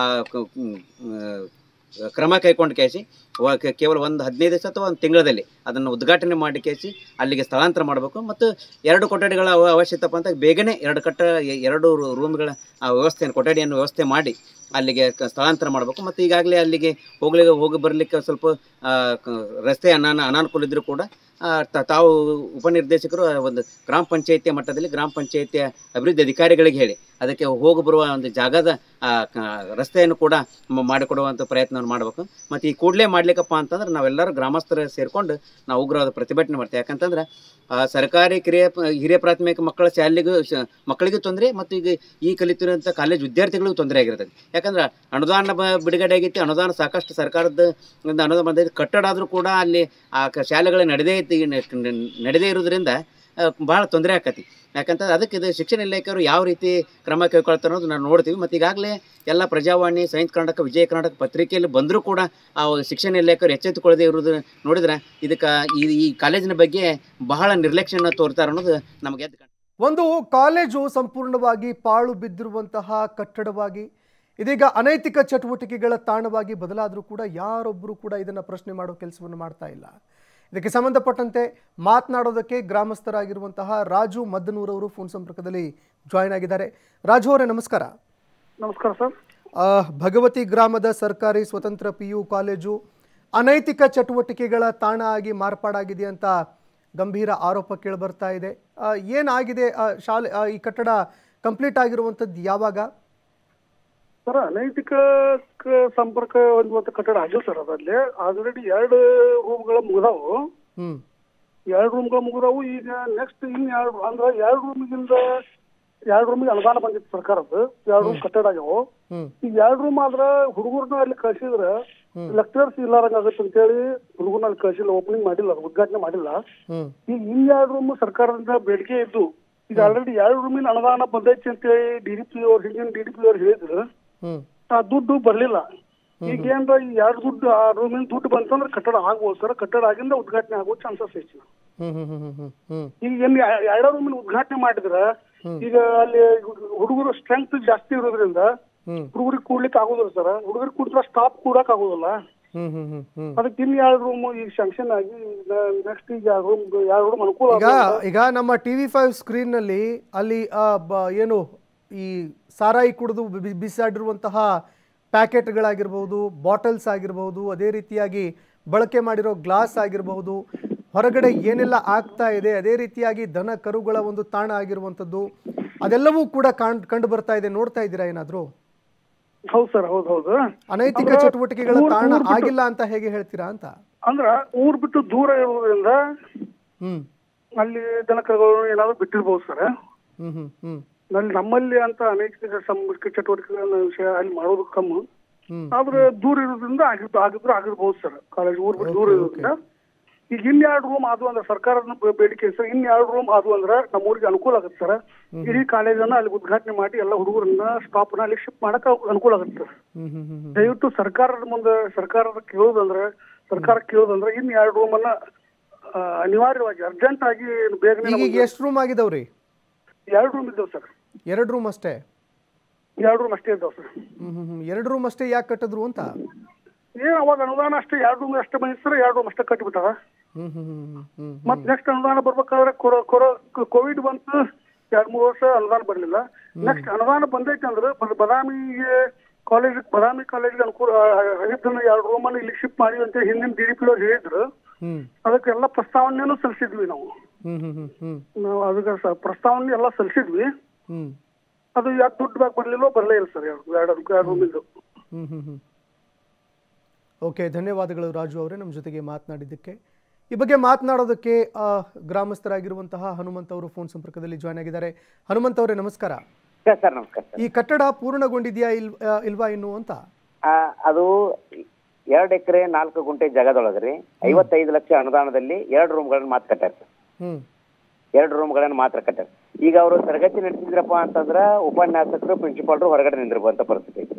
ಕ್ರಮ ಕೈಕೊಂಡು ಕೇಸಿ ಕೇವಲ ಒಂದು ಹದಿನೈದು ದಿವಸ ಅಥವಾ ಒಂದು ತಿಂಗಳಲ್ಲಿ ಅದನ್ನು ಉದ್ಘಾಟನೆ ಮಾಡಿ ಕೇಸಿ ಅಲ್ಲಿಗೆ ಸ್ಥಳಾಂತರ ಮಾಡಬೇಕು. ಮತ್ತು ಎರಡು ಕೊಠಡಿಗಳ ಅವಶ್ಯಕತೆ ಅಂತ ಬೇಗನೆ ಎರಡು ಕಟ್ಟ ಎರಡು ರೂಮ್ಗಳ ವ್ಯವಸ್ಥೆಯನ್ನು ಕೊಠಡಿಯನ್ನು ವ್ಯವಸ್ಥೆ ಮಾಡಿ ಅಲ್ಲಿಗೆ ಸ್ಥಳಾಂತರ ಮಾಡಬೇಕು. ಮತ್ತು ಈಗಾಗಲೇ ಅಲ್ಲಿಗೆ ಹೋಗ್ಲಿಕ್ಕೆ ಹೋಗಿ ಬರಲಿಕ್ಕೆ ಸ್ವಲ್ಪ ರಸ್ತೆ ಅನಾನ ಅನಾನುಕೂಲ ಇದ್ದರೂ ಕೂಡ ತಾವು ಉಪನಿರ್ದೇಶಕರು ಒಂದು ಗ್ರಾಮ ಪಂಚಾಯಿತಿಯ ಮಟ್ಟದಲ್ಲಿ ಗ್ರಾಮ ಪಂಚಾಯಿತಿಯ ಅಭಿವೃದ್ಧಿ ಅಧಿಕಾರಿಗಳಿಗೆ ಹೇಳಿ ಅದಕ್ಕೆ ಹೋಗಿ ಬರುವ ಒಂದು ಜಾಗದ ರಸ್ತೆಯನ್ನು ಕೂಡ ಮಾಡಿಕೊಡುವಂಥ ಪ್ರಯತ್ನವನ್ನು ಮಾಡಬೇಕು. ಮತ್ತು ಈ ಕೂಡಲೇ ಮಾಡಲಿಕ್ಕಪ್ಪ ಅಂತಂದ್ರೆ ನಾವೆಲ್ಲರೂ ಗ್ರಾಮಸ್ಥರು ಸೇರಿಕೊಂಡು ನಾವು ಉಗ್ರವಾದ ಪ್ರತಿಭಟನೆ ಮಾಡ್ತೇವೆ. ಯಾಕಂತಂದ್ರೆ ಸರ್ಕಾರಿ ಕಿರಿಯ ಹಿರಿಯ ಪ್ರಾಥಮಿಕ ಮಕ್ಕಳ ಶಾಲೆಗೂ ಮಕ್ಕಳಿಗೂ ತೊಂದರೆ ಮತ್ತು ಈಗ ಈ ಕಲಿತಿರುವಂಥ ಕಾಲೇಜ್ ವಿದ್ಯಾರ್ಥಿಗಳಿಗೂ ತೊಂದರೆ ಆಗಿರ್ತದೆ. ಯಾಕಂದ್ರೆ ಅನುದಾನ ಬಿಡುಗಡೆ ಆಗೈತಿ, ಅನುದಾನ ಸಾಕಷ್ಟು ಸರ್ಕಾರದ ಅನುದಾನ ಬಂದೈತಿ, ಕಟ್ಟಡ ಆದರೂ ಕೂಡ ಅಲ್ಲಿ ಆ ಶಾಲೆಗಳು ನಡೆದೇ ನಡೆದೇ ಇರೋದ್ರಿಂದ ಭಾಳ ತೊಂದರೆ ಆಕತಿ. ಯಾಕಂತಂದ್ರೆ ಅದಕ್ಕೆ ಇದು ಶಿಕ್ಷಣ ಇಲಾಖೆಯವರು ಯಾವ ರೀತಿ ಕ್ರಮ ಕೈಗೊಳ್ತಾರೆ ಅನ್ನೋದು ನಾವು ನೋಡ್ತೀವಿ. ಮತ್ತು ಈಗಾಗಲೇ ಎಲ್ಲ ಪ್ರಜಾವಾಣಿ, ಸೈನ್ಸ್ ಕರ್ನಾಟಕ, ವಿಜಯ ಕರ್ನಾಟಕ ಪತ್ರಿಕೆಯಲ್ಲಿ ಬಂದರೂ ಕೂಡ ಆ ಶಿಕ್ಷಣ ಇಲಾಖೆಯವರು ಎಚ್ಚೆತ್ತುಕೊಳ್ಳದೆ ಇರೋದು ನೋಡಿದ್ರೆ ಇದಕ್ಕೆ ಈ ಈ ಕಾಲೇಜಿನ ಬಗ್ಗೆ ಬಹಳ ನಿರ್ಲಕ್ಷ್ಯನ ತೋರ್ತಾರೆ ಅನ್ನೋದು ನಮಗೆ ಎದ್ದು. ಒಂದು ಕಾಲೇಜು ಸಂಪೂರ್ಣವಾಗಿ ಪಾಳು ಬಿದ್ದಿರುವಂತಹ ಕಟ್ಟಡವಾಗಿ ಇದೀಗ ಅನೈತಿಕ ಚಟುವಟಿಕೆಗಳ ತಾಣವಾಗಿ ಬದಲಾದರೂ ಕೂಡ ಯಾರೊಬ್ಬರು ಕೂಡ ಇದನ್ನು ಪ್ರಶ್ನೆ ಮಾಡೋ ಕೆಲಸವನ್ನು ಮಾಡ್ತಾ ಇಲ್ಲ. ಇದಕ್ಕೆ ಸಂಬಂಧಪಟ್ಟಂತೆ ಮಾತನಾಡೋದಕ್ಕೆ ಗ್ರಾಮಸ್ಥರಾಗಿರುವಂತಹ ರಾಜು ಮದ್ದನೂರವರು ಫೋನ್ ಸಂಪರ್ಕದಲ್ಲಿ ಜಾಯಿನ್ ಆಗಿದ್ದಾರೆ. ರಾಜು ಅವರೇ ನಮಸ್ಕಾರ. ನಮಸ್ಕಾರ ಸರ್. ಭಗವತಿ ಗ್ರಾಮದ ಸರ್ಕಾರಿ ಸ್ವತಂತ್ರ ಪಿ ಯು ಕಾಲೇಜು ಅನೈತಿಕ ಚಟುವಟಿಕೆಗಳ ತಾಣ ಆಗಿ ಮಾರ್ಪಾಡಾಗಿದೆ ಅಂತ ಗಂಭೀರ ಆರೋಪ ಕೇಳಿಬರ್ತಾ ಇದೆ. ಏನಾಗಿದೆ? ಶಾಲೆ ಈ ಕಟ್ಟಡ ಕಂಪ್ಲೀಟ್ ಆಗಿರುವಂಥದ್ದು ಯಾವಾಗ ಸರ್? ಅನೈತಿಕ ಸಂಪರ್ಕ ಹೊಂದುವಂತ ಕಟ್ಟಡ ಆಗಿಲ್ಲ ಸರ್. ಅದಲ್ಲಿ ಆಲ್ರೆಡಿ ಎರಡು ರೂಮ್ಗಳ ಮುಗಿದಾವು. ಹ್ಮ್ ಎರಡು ರೂಮ್ಗಳ ಮುಗಿದಾವು. ಈಗ ನೆಕ್ಸ್ಟ್ ಇನ್ ಎರಡು ಅಂದ್ರೆ ಎರಡು ರೂಮಿಗಿಂದ ಎರಡು ರೂಮಿಗೆ ಅನುದಾನ ಬಂದಿತ್ತು ಸರ್ಕಾರದ್ದು. ಎರಡು ರೂಮ್ ಕಟ್ಟಡ ಆಗ್ಯಾವು. ಈಗ ಎರಡು ರೂಮ್ ಆದ್ರ ಹುಡುಗರ್ನ ಅಲ್ಲಿ ಕಳ್ಸಿದ್ರ ಲೆಕ್ಚರ್ಸ್ ಇಲ್ಲಾರಂಗ ಆಗತ್ತೆ ಅಂತೇಳಿ ಹುಡುಗರ್ನ ಅಲ್ಲಿ ಕಳ್ಸಿಲ್ಲ, ಓಪನಿಂಗ್ ಮಾಡಿಲ್ಲ, ಉದ್ಘಾಟನೆ ಮಾಡಿಲ್ಲ. ಈಗ ಇನ್ ಎರಡು ರೂಮ್ ಸರ್ಕಾರದಿಂದ ಬೇಡಿಕೆ ಇದ್ದು ಈಗ ಆಲ್ರೆಡಿ ಎರಡು ರೂಮಿನ ಅನುದಾನ ಬಂದೈತಿ ಅಂತೇಳಿ ಡಿ ಡಿ ಪಿ ಅವ್ರು ಹಿಂದಿನ ಡಿ ಡಿ ಪಿ ಅವ್ರು ಹೇಳಿದ್ರು. ಆ ದುಡ್ಡು ಬರ್ಲಿಲ್ಲ. ಈಗ ಏನ್ರ ಈ ಎರಡು ದುಡ್ಡು ಆ ರೂಮಿನ ದುಡ್ಡು ಬಂತಂದ್ರೆ ಕಟ್ಟಡ ಆಗ್ಬೋದು ಸರ್. ಕಟ್ಟಡ ಆಗಿಂದ ಉದ್ಘಾಟನೆ ಆಗೋ ಚಾನ್ಸಸ್ ಐತಿ. ಈಗ ಏನ್ ಎರಡು ರೂಮಿನ ಉದ್ಘಾಟನೆ ಮಾಡಿದ್ರ ಈಗ ಅಲ್ಲಿ ಹುಡುಗರು ಸ್ಟ್ರೆಂತ್ ಜಾಸ್ತಿ ಇರೋದ್ರಿಂದ ಹುಡುಗರಿಗೆ ಕೂಡ್ಲಿಕ್ಕೆ ಆಗೋದಿಲ್ಲ ಸರ್. ಹುಡುಗರಿಗೆ ಕೂಡ್ಲ ಸ್ಟಾಪ್ ಕೂಡಕ್ ಆಗೋದಿಲ್ಲ. ಅದಕ್ಕೆ ಇನ್ ಎರಡು ರೂಮ್ ಈಗ ಶಾಂಕ್ಷನ್ ಆಗಿ ನೆಕ್ಸ್ಟ್ ಈಗ ರೂಮ್ ಎರಡು ರೂಮ್ ಅನುಕೂಲ. ಈಗ ಈಗ ನಮ್ಮ ಟಿವಿ ಫೈವ್ ಸ್ಕ್ರೀನ್ ನಲ್ಲಿ ಅಲ್ಲಿ ಏನು ಈ ಸಾರಾಯಿ ಕುಡಿದು ಬಿಸಾಡಿರುವಂತಹ ಪ್ಯಾಕೆಟ್ಗಳಾಗಿರ್ಬೋದು, ಬಾಟಲ್ಸ್ ಆಗಿರ್ಬೋದು, ಅದೇ ರೀತಿಯಾಗಿ ಬಳಕೆ ಮಾಡಿರೋ ಗ್ಲಾಸ್ ಆಗಿರಬಹುದು, ಹೊರಗಡೆ ಏನೆಲ್ಲ ಆಗ್ತಾ ಇದೆ, ಅದೇ ರೀತಿಯಾಗಿ ದನ ಕರುಗಳ ಒಂದು ತಾಣ ಆಗಿರುವಂಥದ್ದು ಅದೆಲ್ಲವೂ ಕೂಡ ಕಂಡು ಬರ್ತಾ ಇದೆ. ನೋಡ್ತಾ ಇದ್ದೀರಾ ಏನಾದ್ರು? ಹೌದು ಸರ್, ಹೌದು ಹೌದು. ಅನೈತಿಕ ಚಟುವಟಿಕೆಗಳ ತಾಣ ಆಗಿಲ್ಲ ಅಂತ ಹೇಗೆ ಹೇಳ್ತೀರಾ ಅಂತ? ಅಂದ್ರ ಊರ್ ಬಿಟ್ಟು ದೂರ ಇರೋದ್ರಿಂದ ಹ್ಮ್ ಅಲ್ಲಿ ದನ ಕರುಗಳು ಏನಾದ್ರು ಬಿಟ್ಟಿರ್ಬೋದು ಸರ್. ಹ್ಮ್ ಹ್ಮ್ ಹ್ಮ್ ನಲ್ಲಿ ನಮ್ಮಲ್ಲಿ ಅಂತ ಅನೈತಿಕ ಚಟುವಟಿಕೆಗಳ ವಿಷಯ ಅಲ್ಲಿ ಮಾಡೋದು ಕಮ್ಮಿ. ಆದ್ರೆ ದೂರ ಇರೋದ್ರಿಂದ ಆಗಿದ್ದು ಆಗಿದ್ರು ಆಗಿರ್ಬೋದು ಸರ್. ಕಾಲೇಜ್ ಊರ್ ಬಿಟ್ಟು ದೂರ ಇರೋದ್ರಿಂದ ಈಗ ಇನ್ ಎರಡು ರೂಮ್ ಆದ್ವು ಅಂದ್ರೆ ಸರ್ಕಾರದ ಬೇಡಿಕೆ ಸರ್. ಇನ್ ಎರಡು ರೂಮ್ ಆದ್ವು ಅಂದ್ರೆ ನಮ್ಮ ಊರಿಗೆ ಅನುಕೂಲ ಆಗುತ್ತೆ ಸರ್. ಇಡೀ ಕಾಲೇಜನ್ನ ಅಲ್ಲಿ ಉದ್ಘಾಟನೆ ಮಾಡಿ ಎಲ್ಲ ಹುಡುಗರನ್ನ ಸ್ಟಾಪ್ ನ ಅಲ್ಲಿ ಶಿಫ್ಟ್ ಮಾಡಕ್ ಅನುಕೂಲ ಆಗುತ್ತೆ ಸರ್. ದಯವಿಟ್ಟು ಸರ್ಕಾರದ ಮುಂದೆ ಸರ್ಕಾರದ ಕೇಳೋದಂದ್ರೆ ಸರ್ಕಾರ ಕೇಳೋದಂದ್ರೆ ಇನ್ ಎರಡು ರೂಮ್ ಅನ್ನ ಅನಿವಾರ್ಯವಾಗಿ ಅರ್ಜೆಂಟ್ ಆಗಿ ಬೇಗನೆ. ಈಗ ಎಷ್ಟು ರೂಮ್ ಆಗಿದಾವ್ರಿ? ಎರಡು ರೂಮ್ ಇದ್ದಾವೆ ಸರ್. ಎರಡು ರೂಮ್ ಅಷ್ಟೇ? ಎರಡು ರೂಮ್ ಅಷ್ಟೇ ಇದ್ದಾವೆ ಸರ್. ಹ್ಮ್ ಎರಡು ರೂಮ್ ಅಷ್ಟೇ ಯಾಕೆ ಕಟ್ಟಿದ್ರು ಅಂತ? ಏನ್ ಅವಾಗ ಅನುದಾನ ಅಷ್ಟೇ ಎರಡು ರೂಮ್ ಅಷ್ಟೇ ಬಂದಿತ್ತು ಸರ್. ಎರಡು ರೂಮ್ ಅಷ್ಟೇ ಕಟ್ಟಿಬಿಟ್ಟಾರ. ಮತ್ ನೆಕ್ಸ್ಟ್ ಅನುದಾನ ಬರ್ಬೇಕಾದ್ರೆ ಕೋವಿಡ್ ಬಂತು, ಎರಡ್ ಮೂರು ವರ್ಷ ಅನುದಾನ ಬರ್ಲಿಲ್ಲ. ನೆಕ್ಸ್ಟ್ ಅನುದಾನ ಬಂದೈತೆ ಅಂದ್ರೆ ಬದಾಮಿಗೆ ಕಾಲೇಜ್ ಬದಾಮಿ ಕಾಲೇಜ್ಗೆ ಅನುಕೂಲ ಆಗಿದ್ದನ್ನ ಎರಡು ರೂಮ್ ಅನ್ನು ಇಲ್ಲಿ ಶಿಫ್ಟ್ ಮಾಡಿ ಅಂತ ಹಿಂದಿನ ಡಿ ಡಿ ಪಿ ಅವ್ರು ಹೇಳಿದ್ರು. ಅದಕ್ಕೆಲ್ಲ ಪ್ರಸ್ತಾವನೆಯನ್ನು ಸಲ್ಲಿಸಿದ್ವಿ ನಾವು. ನಾವು ಅದಕ್ಕೆ ಪ್ರಸ್ತಾವನೆ ಎಲ್ಲ ಸಲ್ಲಿಸಿದ್ವಿ. ಅದು ಯಾಕೆ ದುಡ್ಡು ಬ್ಯಾಕ್ ಬರ್ಲಿಲ್ಲ ಬರಲೇ ಇಲ್ಲ ಸರ್ ಎರಡು ಎರಡು ಎರಡು ರೂಮಿಂದು. ಹ್ಮ್ ಹ್ಮ್ ಹ್ಮ್ ಓಕೆ, ಧನ್ಯವಾದಗಳು ರಾಜು ಅವರೇ ನಮ್ಮ ಜೊತೆಗೆ ಮಾತನಾಡಿದ್ದಕ್ಕೆ. ಈ ಬಗ್ಗೆ ಮಾತನಾಡೋದಕ್ಕೆ ಗ್ರಾಮಸ್ಥರಾಗಿರುವಂತಹ ಹನುಮಂತ್ ಅವರು ಫೋನ್ ಸಂಪರ್ಕದಲ್ಲಿ ಜಾಯ್ನ್ ಆಗಿದ್ದಾರೆ. ಹನುಮಂತ್ ಅವರೇ ನಮಸ್ಕಾರ. ಸರ್ ನಮಸ್ಕಾರ. ಈ ಕಟ್ಟಡ ಪೂರ್ಣಗೊಂಡಿದೆಯಾ ಇಲ್ವಾ ಇಲ್ವಾ ಇನ್ನು ಅಂತ? ಅದು ಎರಡು ಎಕರೆ ನಾಲ್ಕು ಗುಂಟೆ ಜಾಗದೊಳಗ್ರಿ ಐವತ್ತೈದು ಲಕ್ಷ ಅನುದಾನದಲ್ಲಿ ಎರಡು ರೂಮ್ಗಳನ್ನ ಮಾತ್ರ ಕಟ್ಟಾರ ಸರ್. ಹ್ಮ್ ಎರಡು ರೂಮ್ಗಳನ್ನ ಮಾತ್ರ ಕಟ್ಟಾರ. ಈಗ ಅವರು ತರಗತಿ ನಡೆಸಿದ್ರಪ್ಪ ಅಂತಂದ್ರ ಉಪನ್ಯಾಸಕರು ಪ್ರಿನ್ಸಿಪಾಲ್ರು ಹೊರಗಡೆ ನಿಂದಿರುವಂತ ಪರಿಸ್ಥಿತಿ ಐತಿ.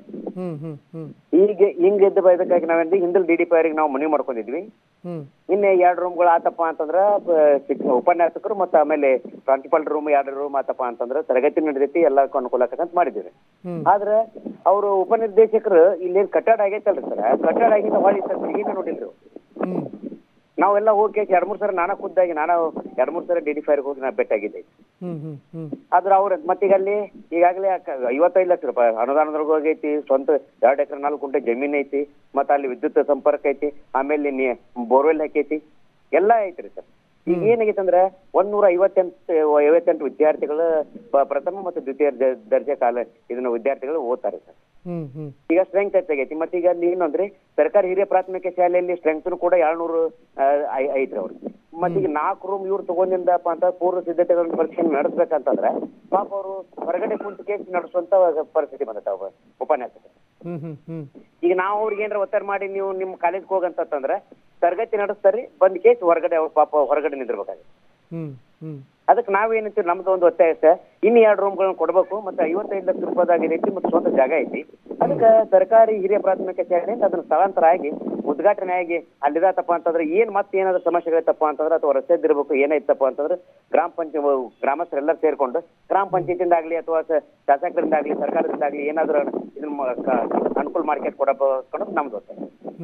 ಈಗ ಹಿಂಗ ಇದ್ದ ಇದಕ್ಕಾಗಿ ನಾವೇನ್ರಿ ಹಿಂದಲ್ ಡಿ ಡಿ ಪಿ ಅವರಿಗೆ ನಾವು ಮನವಿ ಮಾಡ್ಕೊಂಡಿದ್ವಿ. ಇನ್ನೇ ಎರಡು ರೂಮ್ಗಳು ಆತಪ್ಪ ಅಂತಂದ್ರ ಉಪನ್ಯಾಸಕರು ಮತ್ತ ಆಮೇಲೆ ಪ್ರಿನ್ಸಿಪಾಲ್ ರೂಮ್ ಎರಡು ರೂಮ್ ಆತಪ್ಪ ಅಂತಂದ್ರ ತರಗತಿ ನಡೆದೈತಿ ಎಲ್ಲಕ್ಕೂ ಅನುಕೂಲ ಆಕಂತ ಮಾಡಿದ್ವಿ. ಆದ್ರ ಅವರು ಉಪನಿರ್ದೇಶಕರು ಇಲ್ಲೇನ್ ಕಟ್ಟಡ ಆಗೈತಲ್ರಿ ಸರ್, ಕಟ್ಟಡ ಆಗಿಂದ ಹೊಳಿ ಸರ್ ಈಗ ನೋಡಿಲ್ರಿ. ನಾವೆಲ್ಲ ಹೋಗಿ ಎರಡ್ ಮೂರ್ ಸಲ ನಾನಾ ಖುದ್ದಾಗಿ ನಾನು ಎರಡ್ ಮೂರ್ ಸಲ ಡಿ ಡಿ ಫೈರ್ ಹೋಗಿ ನಾ ಭೇಟಿಯಾಗಿದ್ದೆ. ಆದ್ರ ಅವ್ರ ಮತ್ತೀಗ ಅಲ್ಲಿ ಈಗಾಗಲೇ ಐವತ್ತೈದು ಲಕ್ಷ ರೂಪಾಯಿ ಅನುದಾನದೊಳಗೆ ಹೋಗೈತಿ. ಸ್ವಂತ ಎರಡ್ ಎಕರೆ ನಾಲ್ಕು ಗುಂಟೆ ಜಮೀನ್ ಐತಿ, ಮತ್ತ ಅಲ್ಲಿ ವಿದ್ಯುತ್ ಸಂಪರ್ಕ ಐತಿ, ಆಮೇಲೆ ಬೋರ್ವೆಲ್ ಹಾಕೈತಿ, ಎಲ್ಲಾ ಐತ್ರಿ ಸರ್. ಈಗ ಏನಾಗೈತೆ ಅಂದ್ರೆ ಒಂದ್ ನೂರ ಐವತ್ತೆಂಟು ಐವತ್ತೆಂಟು ವಿದ್ಯಾರ್ಥಿಗಳು ಪ್ರಥಮ ಮತ್ತು ದ್ವಿತೀಯ ದರ್ಜೆ ಕಾಲ ಇದನ್ನ ವಿದ್ಯಾರ್ಥಿಗಳು ಓದ್ತಾರೆ ಸರ್. ಈಗ ಸ್ಟ್ರೆಂತ್ ಹೆಚ್ಚಾಗೈತಿ. ಮತ್ತೆ ಈಗ ಅಲ್ಲಿ ಏನಂದ್ರೆ ಸರ್ಕಾರಿ ಹಿರಿಯ ಪ್ರಾಥಮಿಕ ಶಾಲೆಯಲ್ಲಿ ಸ್ಟ್ರೆಂತ್ ಕೂಡ ಏಳ್ನೂರು ಐತ್ರಿ ಅವ್ರಿಗೆ. ಮತ್ತೆ ಈಗ ನಾಲ್ಕು ರೂಮ್ ಇವ್ರು ತಗೊಂಡಿಂದಪ್ಪ ಅಂತ ಪೂರ್ವ ಸಿದ್ಧತೆಗಳನ್ನ ಪರೀಕ್ಷೆ ನಡೆಸ್ಬೇಕಂತಂದ್ರೆ ಪಾಪ ಅವರು ಹೊರಗಡೆ ಕುಂತ ಕೇಸ್ ನಡೆಸುವಂತ ಪರಿಸ್ಥಿತಿ ಬಂದತ್ತ ಉಪನ್ಯಾಸಕರು. ಈಗ ನಾವು ಅವ್ರಿಗೆ ಏನಾರ ಒತ್ತಾರ ಮಾಡಿ ನೀವು ನಿಮ್ ಕಾಲೇಜ್ಗೆ ಹೋಗಂತಂದ್ರೆ ತರಗತಿ ನಡೆಸ್ತಾರಿ, ಬಂದ್ ಕೇಸ್ ಹೊರಗಡೆ ಅವ್ರ ಪಾಪ ಹೊರಗಡೆ ನಿಂದಿರ್ಬೇಕಾಗುತ್ತೆ. ಅದಕ್ಕೆ ನಾವೇನಂತೀವಿ ನಮ್ದು ಒಂದು ಒತ್ತಾಯ ಸರ್, ಇನ್ನು ಎರಡು ರೂಮ್ಗಳನ್ನ ಕೊಡ್ಬೇಕು, ಮತ್ತೆ ಐವತ್ತೈದು ಲಕ್ಷ ರೂಪಾಯಿದಾಗ ಐತಿ ಮತ್ತೆ ಸ್ವಂತ ಜಾಗ ಐತಿ. ಅದಕ್ಕೆ ಸರ್ಕಾರಿ ಹಿರಿಯ ಪ್ರಾಥಮಿಕ ಶಾಲೆಯಿಂದ ಅದನ್ನ ಸ್ಥಳಾಂತರ ಆಗಿ ಉದ್ಘಾಟನೆ ಆಗಿ ಅಲ್ಲಿದಾತಪ್ಪ ಅಂತಂದ್ರೆ ಏನ್ ಮತ್ತೆ ಏನಾದ್ರು ಸಮಸ್ಯೆಗಳೈತಪ್ಪ ಅಂತಂದ್ರೆ ಅಥವಾ ರಸ್ತೆದಿರ್ಬೇಕು ಏನೈತಪ್ಪ ಅಂತಂದ್ರೆ ಗ್ರಾಮ ಪಂಚಾಯತ್ ಗ್ರಾಮಸ್ಥರೆಲ್ಲರೂ ಸೇರ್ಕೊಂಡು ಗ್ರಾಮ ಪಂಚಾಯತಿಂದ ಆಗ್ಲಿ ಅಥವಾ ಶಾಸಕರಿಂದ ಆಗ್ಲಿ ಸರ್ಕಾರದಿಂದ ಆಗ್ಲಿ ಏನಾದ್ರು ಇದನ್ನ ಅನುಕೂಲ ಮಾಡ್ಕೊಂಡು ಕೊಡಬೇಕು ನಮ್ದು ಒತ್ತಾಯ.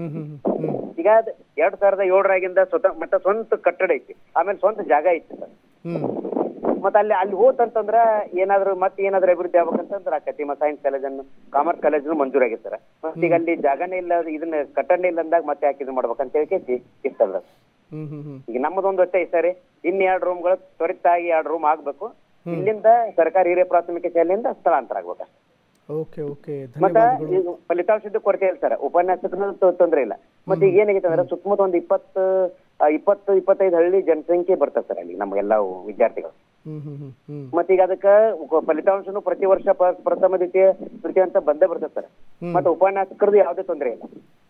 ಈಗ ಎರಡ್ ಸಾವಿರದ ಏಳರಾಗಿಂದ ಸ್ವತಃ ಮತ್ತೆ ಸ್ವಂತ ಕಟ್ಟಡ ಐತಿ, ಆಮೇಲೆ ಸ್ವಂತ ಜಾಗ ಐತಿ ಸರ್. ಮತ್ತ ಅಲ್ಲಿ ಅಲ್ಲಿ ಹೋತಂತಂದ್ರ ಏನಾದ್ರು ಮತ್ತೆ ಏನಾದ್ರು ಅಭಿವೃದ್ಧಿ ಆಗ್ಬೇಕಂತಂದ್ರ ಆಕತಿ. ಮತ್ತೆ ಸೈನ್ಸ್ ಕಾಲೇಜನ್ನು ಕಾಮರ್ಸ್ ಕಾಲೇಜ್ ಮಂಜೂರಾಗಿರ್ತಾರ. ಮತ್ತೆ ಈಗ ಅಲ್ಲಿ ಜಾಗನೇ ಇಲ್ಲ, ಇದನ್ನ ಕಟ್ಟಡನೇ ಇಲ್ಲ ಅಂದಾಗ ಮತ್ತೆ ಯಾಕೆ ಇದು ಮಾಡ್ಬೇಕಂತ ಹೇಳಿ ಇಷ್ಟಲ್ಲ. ಈಗ ನಮ್ಮದೊಂದು ಒತ್ತಾಯ ಸರಿ, ಇನ್ ಎರಡು ರೂಮ್ಗಳು ತ್ವರಿತಾಗಿ ಎರಡು ರೂಮ್ ಆಗ್ಬೇಕು. ಇಲ್ಲಿಂದ ಸರ್ಕಾರಿ ಹಿರಿಯ ಪ್ರಾಥಮಿಕ ಶಾಲೆಯಿಂದ ಸ್ಥಳಾಂತರ ಆಗ್ಬೇಕು. ಮತ್ತ ಈಗ ಫಲಿತಾಂಶದ ಕೊರತೆ ಇಲ್ಲ ಸರ್, ಉಪನ್ಯಾಸಕರು ತೊಂದ್ರೆ ಇಲ್ಲ. ಮತ್ತೆ ಈಗ ಏನಾಗೈತೆ ಅಂದ್ರೆ ಸುತ್ತಮುತ್ತ ಒಂದು ಇಪ್ಪತ್ತು ಇಪ್ಪತ್ತು ಇಪ್ಪತ್ತೈದು ಹಳ್ಳಿ ಜನಸಂಖ್ಯೆ ಬರ್ತದೆ ಸರ್ ಅಲ್ಲಿ ನಮ್ಗೆಲ್ಲಾ ವಿದ್ಯಾರ್ಥಿಗಳು. ಮತ್ತೀಗ ಅದಕ್ಕ ಫಲಿತಾಂಶನು ಪ್ರತಿ ವರ್ಷ ಪ್ರಥಮ ದ್ವಿತೀಯ ತೃತೀಯ ಅಂತ ಬಂದೇ ಬರ್ತದೆ ಸರ್. ಮತ್ತೆ ಉಪನ್ಯಾಸಕರದ್ದು ಯಾವುದೇ ತೊಂದರೆ ಇಲ್ಲ.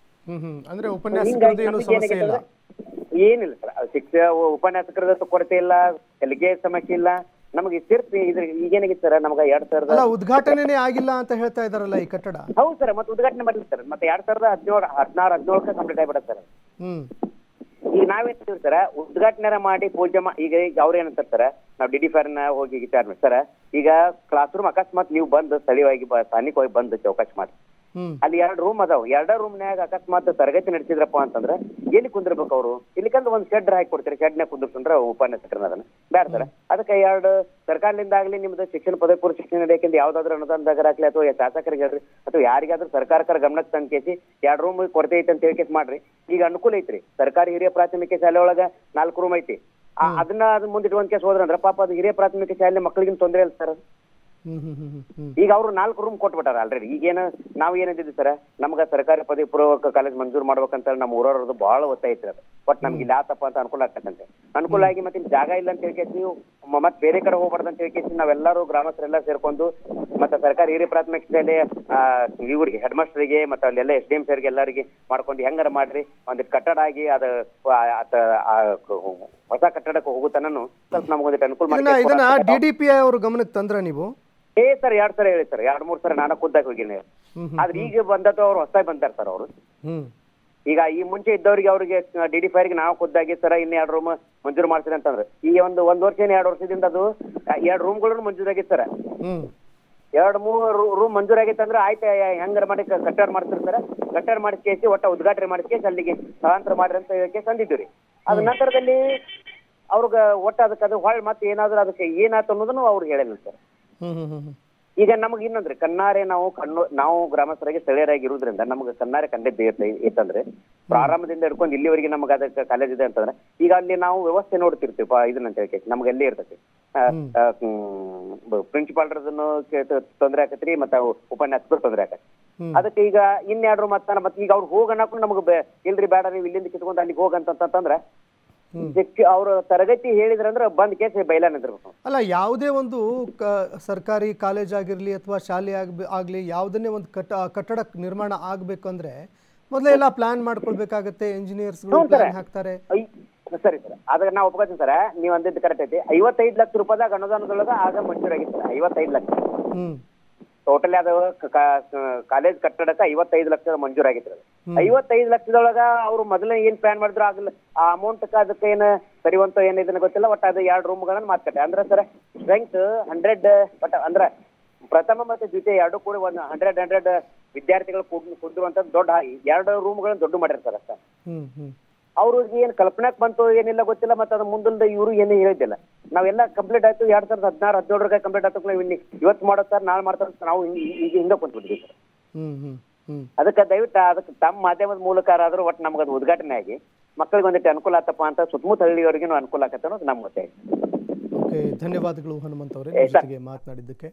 ಏನಿಲ್ಲ ಸರ್, ಶಿಕ್ಷಣ ಉಪನ್ಯಾಸಕರದ ಕೊರತೆ ಇಲ್ಲ, ಕಲಿಕೆ ಸಮಸ್ಯೆ ಇಲ್ಲ. ನಮಗೆ ಸಿರ್ತಿ ಇದ್ರ ಈಗೇನಾಗಿತ್ತು ಸರ್, ನಮ್ಗೆ ಎರಡ್ ಸಾವಿರದ ಉದ್ಘಾಟನೆ ಆಗಿಲ್ಲ ಅಂತ ಹೇಳ್ತಾ ಇದಾರಲ್ಲ ಈ ಕಟ್ಟಡ. ಹೌದು ಸರ್, ಮತ್ತೆ ಉದ್ಘಾಟನೆ ಮಾಡಿಲ್ಲ ಸರ್. ಮತ್ತೆ ಎರಡ್ ಸಾವಿರದ ಹದಿನೇಳು ಹದಿನಾರು ಹದಿನೇಳಕ್ಕೆ ಕಂಪ್ಲೀಟ್ ಆಗಿಬಿಡುತ್ತೆ ಸರ್. ಈಗ ನಾವೇನ್ ಸರ ಉದ್ಘಾಟನೆ ಮಾಡಿ ಪೂಜೆ ಈಗ ಅವ್ರ ಏನಂತಾರ ಸರ್, ನಾವ್ ಡಿ ಡಿ ಫೈರ್ ನ ಹೋಗಿ ವಿಚಾರ ಸರ್, ಈಗ ಕ್ಲಾಸ್ ರೂಮ್ ಅಕಸ್ಮಾತ್ ನೀವು ಬಂದು ಸ್ಥಳೀಯವಾಗಿ ಸ್ಥಾನಿಕವಾಗಿ ಬಂದು ಚೌಕಾಶ ಮಾಡಿ ಅಲ್ಲಿ ಎರಡು ರೂಮ್ ಅದಾವ. ಎರಡ ರೂಮ್ನ್ಯಾಗ ಅಕಸ್ಮಾತ್ ತರಗತಿ ನಡೆಸಿದ್ರಪ್ಪ ಅಂತಂದ್ರೆ ಎಲ್ಲಿ ಕುಂದಿರ್ಬೇಕು ಅವರು? ಇಲ್ಲಿಕಂದ್ರೆ ಒಂದ್ ಶೆಡ್ ಹಾಕಿ ಕೊಡ್ತಾರೆ, ಶೆಡ್ನಾಗ ಕುಂದಿರ್ಸಂದ್ರ ಉಪನ್ಯಾಸಕರನ್ನ ಅದನ್ನ ಬ್ಯಾಡ ಸರ್. ಅದಕ್ಕೆ ಎರಡು ಸರ್ಕಾರದಿಂದ ಆಗ್ಲಿ ನಿಮ್ದು ಶಿಕ್ಷಣ ಪದವಿ ಪೂರ್ವ ಶಿಕ್ಷಣ ನಡೆಯಕ್ಕೆ ಯಾವ್ದಾದ್ರು ಅನುದಾನದಾಗ ಆಗ್ಲಿ ಅಥವಾ ಶಾಸಕರಿಗೆ ಹೇಳ್ರಿ ಅಥವಾ ಯಾರಿಗಾದ್ರೂ ಸರ್ಕಾರಕರ ಗಮನಕ್ಕೆ ತಂದ್ ಕೇಸಿ ಎರಡ್ ರೂಮ್ ಕೊರತೆ ಐತಿ ಅಂತ ಹೇಳಿ ಮಾಡ್ರಿ. ಈಗ ಅನುಕೂಲ ಐತ್ರಿ, ಸರ್ಕಾರಿ ಹಿರಿಯ ಪ್ರಾಥಮಿಕ ಶಾಲೆ ಒಳಗ ನಾಲ್ಕು ರೂಮ್ ಐತಿ. ಅದನ್ನ ಅದ್ ಮುಂದಿಟ್ಟು ಒಂದ್ ಕೇಸ್ ಹೋದ್ರಂದ್ರ ಪಾಪ ಅದು ಹಿರಿಯ ಪ್ರಾಥಮಿಕ ಶಾಲೆ ಮಕ್ಕಳಿಗಿನ ತೊಂದರೆ ಇಲ್ಲ ಸರ್. ಈಗ ಅವ್ರು ನಾಲ್ಕು ರೂಮ್ ಕೊಟ್ಬಿಟ್ಟಾರ ಆಲ್ರೆಡಿ. ಈಗೇನು ನಾವ್ ಏನಿದ್ವಿ ಸರ್, ನಮ್ಗ ಸರ್ಕಾರಿ ಪದವಿ ಪೂರ್ವ ಕಾಲೇಜ್ ಮಂಜೂರು ಮಾಡ್ಬೇಕಂತ ನಮ್ಮ ಊರವ್ರದ್ದು ಬಹಳ ಒತ್ತಾಯ ಐತ್ರಿ. ಅದು ಬಟ್ ನಮ್ಗೆ ಇಲ್ಲಿ ಆತಪ್ಪ ಅಂತ ಅನುಕೂಲ ಆಗ್ತಂತೆ. ಅನುಕೂಲ ಆಗಿ ಮತ್ತೆ ಜಾಗ ಇಲ್ಲ ಅಂತ ಹೇಳ್ಕೇಸಿ ನೀವು ಮತ್ ಬೇರೆ ಕಡೆ ಹೋಗ್ಬಾರ್ದು ಅಂತ ಹೇಳ್ಕೇಸಿ ನಾವೆಲ್ಲರೂ ಗ್ರಾಮಸ್ಥರೆಲ್ಲ ಸೇರ್ಕೊಂಡು ಮತ್ತೆ ಸರ್ಕಾರಿ ಹಿರಿಯ ಪ್ರಾಥಮಿಕ ಶಾಲೆ ಇವ್ರಿಗೆ ಹೆಡ್ ಮಾಸ್ಟರ್ಗೆ ಮತ್ತೆ ಅಲ್ಲೆಲ್ಲ ಎಸ್ ಡಿ ಎಂ ಸರ್ಗೆ ಎಲ್ಲರಿಗೆ ಮಾಡ್ಕೊಂಡು ಹೆಂಗಾರ ಮಾಡ್ರಿ ಒಂದಿಟ್ಟು ಕಟ್ಟಡ ಆಗಿ ಅದ ಹೊಸ ಕಟ್ಟಡಕ್ಕೆ ಹೋಗುತ್ತಾನು ಸ್ವಲ್ಪ ನಮ್ಗೊಂದಿಟ್ಟು ಅನುಕೂಲ ಮಾಡಿ. ಡಿ ಡಿ ಪಿ ಐ ಅವ್ರ ಗಮನಕ್ಕೆ ತಂದ್ರ ನೀವು? ಏ ಸರ್ ಎರಡ್ ಸಲ ಹೇಳಿ ಸರ್, ಎರಡ್ ಮೂರ್ ಸಲ ನಾನು ಖುದ್ದಾಗಿ ಹೋಗಿನಿ. ಆದ್ರೆ ಈಗ ಬಂದದ್ದು ಅವ್ರು ಹೊಸದಾಗಿ ಬಂದಾರ ಸರ್. ಅವರು ಈಗ ಈ ಮುಂಚೆ ಇದ್ದವ್ರಿಗೆ ಅವ್ರಿಗೆ ಡಿ ಡಿ ಫೈರ್ಗೆ ನಾವು ಖುದ್ದಾಗಿ ಸರ ಇನ್ನು ಎರಡು ರೂಮ್ ಮಂಜೂರು ಮಾಡ್ತೀರಿ ಅಂತಂದ್ರೆ ಈ ಒಂದು ಒಂದ್ ವರ್ಷ ಎರಡು ವರ್ಷದಿಂದ ಅದು ಎರಡು ರೂಮ್ಗಳನ್ನು ಮಂಜೂರಾಗಿತ್ತು ಸರ್. ಎರಡ್ ಮೂರು ರೂಮ್ ಮಂಜೂರಾಗಿತ್ತು ಅಂದ್ರೆ ಆಯ್ತು ಹೆಂಗಾರ ಮಾಡಿ ಕಟ್ಟಡ ಮಾಡ್ತಿರ್ತಾರೆ, ಕಟ್ಟಡ ಮಾಡಿದ ಕೇಸಿ ಒಟ್ಟ ಉದ್ಘಾಟನೆ ಮಾಡಿದ ಕೇಸಿ ಅಲ್ಲಿಗೆ ಸ್ಥಳಾಂತರ ಮಾಡ್ರಿ ಅಂತ ಕೇಸ್ ಅಂದಿದ್ವಿ ರೀ. ಅದ ನಂತರದಲ್ಲಿ ಅವ್ರಿಗೆ ಒಟ್ಟ ಅದಕ್ಕೆ ಅದು ಹೊಳ್ ಮತ್ತೆ ಏನಾದ್ರು ಅದಕ್ಕೆ ಏನಾಯ್ತು ಅನ್ನೋದನ್ನು ಅವ್ರಿಗೆ ಹೇಳಿಲ್ಲ ಸರ್. ಈಗ ನಮಗೆ ಇನ್ನೊಂದ್ರಿ ಕಣ್ಣಾರೆ ನಾವು ಕಣ್ಣು ನಾವು ಗ್ರಾಮಸ್ಥರಾಗಿ ಸ್ಥಳೀಯರಾಗಿ ಇರುವುದರಿಂದ ನಮಗೆ ಕಣ್ಣಾರೆ ಕಂಡಿದ್ದೆ ಇತ್ತಂದ್ರೆ ಪ್ರಾರಂಭದಿಂದ ಹಿಡ್ಕೊಂಡು ಇಲ್ಲಿವರೆಗೆ ನಮಗೆ ಅದಕ್ಕೆ ಕಾಲೇಜ್ ಇದೆ ಅಂತಂದ್ರೆ ಈಗ ಅಲ್ಲಿ ನಾವು ವ್ಯವಸ್ಥೆ ನೋಡ್ತಿರ್ತೀವಿ ಇದನ್ನ ಅಂತ ಹೇಳಿ ನಮ್ಗೆ ಎಲ್ಲಿ ಇರ್ತೈತಿ ಪ್ರಿನ್ಸಿಪಾಲ್ರದನ್ನು ತೊಂದರೆ ಆಕತ್ರಿ ಮತ್ತೆ ಉಪನ್ಯಾಸಕರು ತೊಂದರೆ ಆಕತಿ ಅದಕ್ಕೆ ಈಗ ಇನ್ಯಾರು ಮತ್ತ ಮತ್ತೆ ಈಗ ಅವ್ರು ಹೋಗಣಕ್ಕೂ ನಮ್ಗೆ ಇಲ್ರಿ ಬೇಡ ನೀವು ಇಲ್ಲಿಂದ ಕಿತ್ಕೊಂಡು ಅಲ್ಲಿಗೆ ಹೋಗಂತಂದ್ರೆ ಅವ್ರ ತರಗತಿ ಹೇಳಿದ್ರಂದ್ರೆ ಬಂದ್ ಕೇಸ್ ಬೈಲ ನಿಂದಿರ್ಬೇಕು. ಅಲ್ಲ ಯಾವುದೇ ಒಂದು ಸರ್ಕಾರಿ ಕಾಲೇಜ್ ಆಗಿರ್ಲಿ ಅಥವಾ ಶಾಲೆ ಆಗ ಆಗ್ಲಿ ಯಾವುದನ್ನೇ ಒಂದು ಕಟ್ಟ ಕಟ್ಟಡ ನಿರ್ಮಾಣ ಆಗ್ಬೇಕು ಅಂದ್ರೆ ಮೊದಲೇ ಎಲ್ಲ ಪ್ಲಾನ್ ಮಾಡ್ಕೊಳ್ಬೇಕಾಗತ್ತೆ. ಇಂಜಿನಿಯರ್ಸ್ ಪ್ಲಾನ್ ಹಾಕ್ತಾರೆ. ಸರಿ ಸರ್ ಅದಾಗ ನಾ ಒಪ್ಕೋತೀನಿ ಸರ್ ನೀವ್ ಅಂದಿದ್ದು ಕರೆಕ್ಟ್ ಐತಿ. ಐವತ್ತೈದು ಲಕ್ಷ ರೂಪಾಯಿದಾಗ ಅನುದಾನದೊಳಗ ಆಗ ಮಂಜೂರಾಗಿತ್ತು ಸರ್ ಐವತ್ತೈದು ಲಕ್ಷ ಟೋಟಲಿ ಅದು ಕಾಲೇಜ್ ಕಟ್ಟಡಕ್ಕೆ ಐವತ್ತೈದು ಲಕ್ಷ ಮಂಜೂರಾಗಿತ್ತು. ಐವತ್ತೈದು ಲಕ್ಷದೊಳಗ ಅವ್ರು ಮೊದಲೇ ಏನ್ ಪ್ಲಾನ್ ಮಾಡಿದ್ರು ಆಗಲ್ಲ ಆ ಅಮೌಂಟ್ ಅದಕ್ಕೆ ಏನ್ ಸರಿವಂತ ಏನ್ ಇದನ್ನ ಗೊತ್ತಿಲ್ಲ. ಒಟ್ಟು ಅದು ಎರಡು ರೂಮ್ಗಳನ್ನ ಮಾತುಕತೆ ಅಂದ್ರೆ ಸರ್ ಸ್ಟ್ರೆಂತ್ ಹಂಡ್ರೆಡ್ ಬಟ್ ಅಂದ್ರೆ ಪ್ರಥಮ ಮತ್ತೆ ದ್ವಿತೀಯ ಎರಡು ಕೂಡ ಒಂದು ಹಂಡ್ರೆಡ್ ಹಂಡ್ರೆಡ್ ವಿದ್ಯಾರ್ಥಿಗಳು ಕುಂದಿರುವಂತದ್ದು ದೊಡ್ಡ ಎರಡು ರೂಮ್ಗಳನ್ನ ದೊಡ್ಡ ಮಾಡಿರ್ತಾರೆ ಸರ್. ಅವ್ರಿಗೆ ಏನ್ ಕಲ್ಪನಾಕ್ ಬಂತು ಏನಿಲ್ಲ ಗೊತ್ತಿಲ್ಲ. ಮತ್ತೆ ಅದು ಮುಂದಿನ ಇವರು ಏನು ಹೇಳಿದ್ದಿಲ್ಲ. ನಾವೆಲ್ಲ ಕಂಪ್ಲೀಟ್ ಆಯ್ತು ಎರಡ್ ಸಾವಿರದ ಹದಿನಾರು ಹದಿನೇಳರಾಗ ಕಂಪ್ಲೀಟ್ ಆಯ್ತು. ನಾವು ಇಲ್ಲಿ ಇವತ್ತು ಮಾಡೋ ಸರ್ ನಾಳೆ ಮಾಡ್ತಾರೆ ನಾವು ಈಗ ಹಿಂಗ ಕುಂತ್ಬಿಟ್ಟಿದ್ವಿ ಸರ್. ಅದಕ್ಕೆ ದಯವಿಟ್ಟು ಅದಕ್ಕೆ ತಮ್ಮ ಮಾಧ್ಯಮದ ಮೂಲಕ ಆದ್ರೂ ಒಟ್ಟು ನಮ್ಗೆ ಅದು ಉದ್ಘಾಟನೆ ಆಗಿ ಮಕ್ಕಳಿಗೆ ಒಂದಿಟ್ಟು ಅನುಕೂಲ ಆತಪ್ಪ ಅಂತ ಸುತ್ತಮುತ್ತ ಹಳ್ಳಿಯವರಿಗೂ ಅನುಕೂಲ ಆಗತ್ತೆ ಅನ್ನೋದು ನಮ್ಮ ಮತ್ತೆ. ಓಕೆ, ಧನ್ಯವಾದಗಳು ಹನುಮಂತ್ ಅವರೇ ಜೊತೆಗೆ ಮಾತನಾಡಿದ್ದಕ್ಕೆ.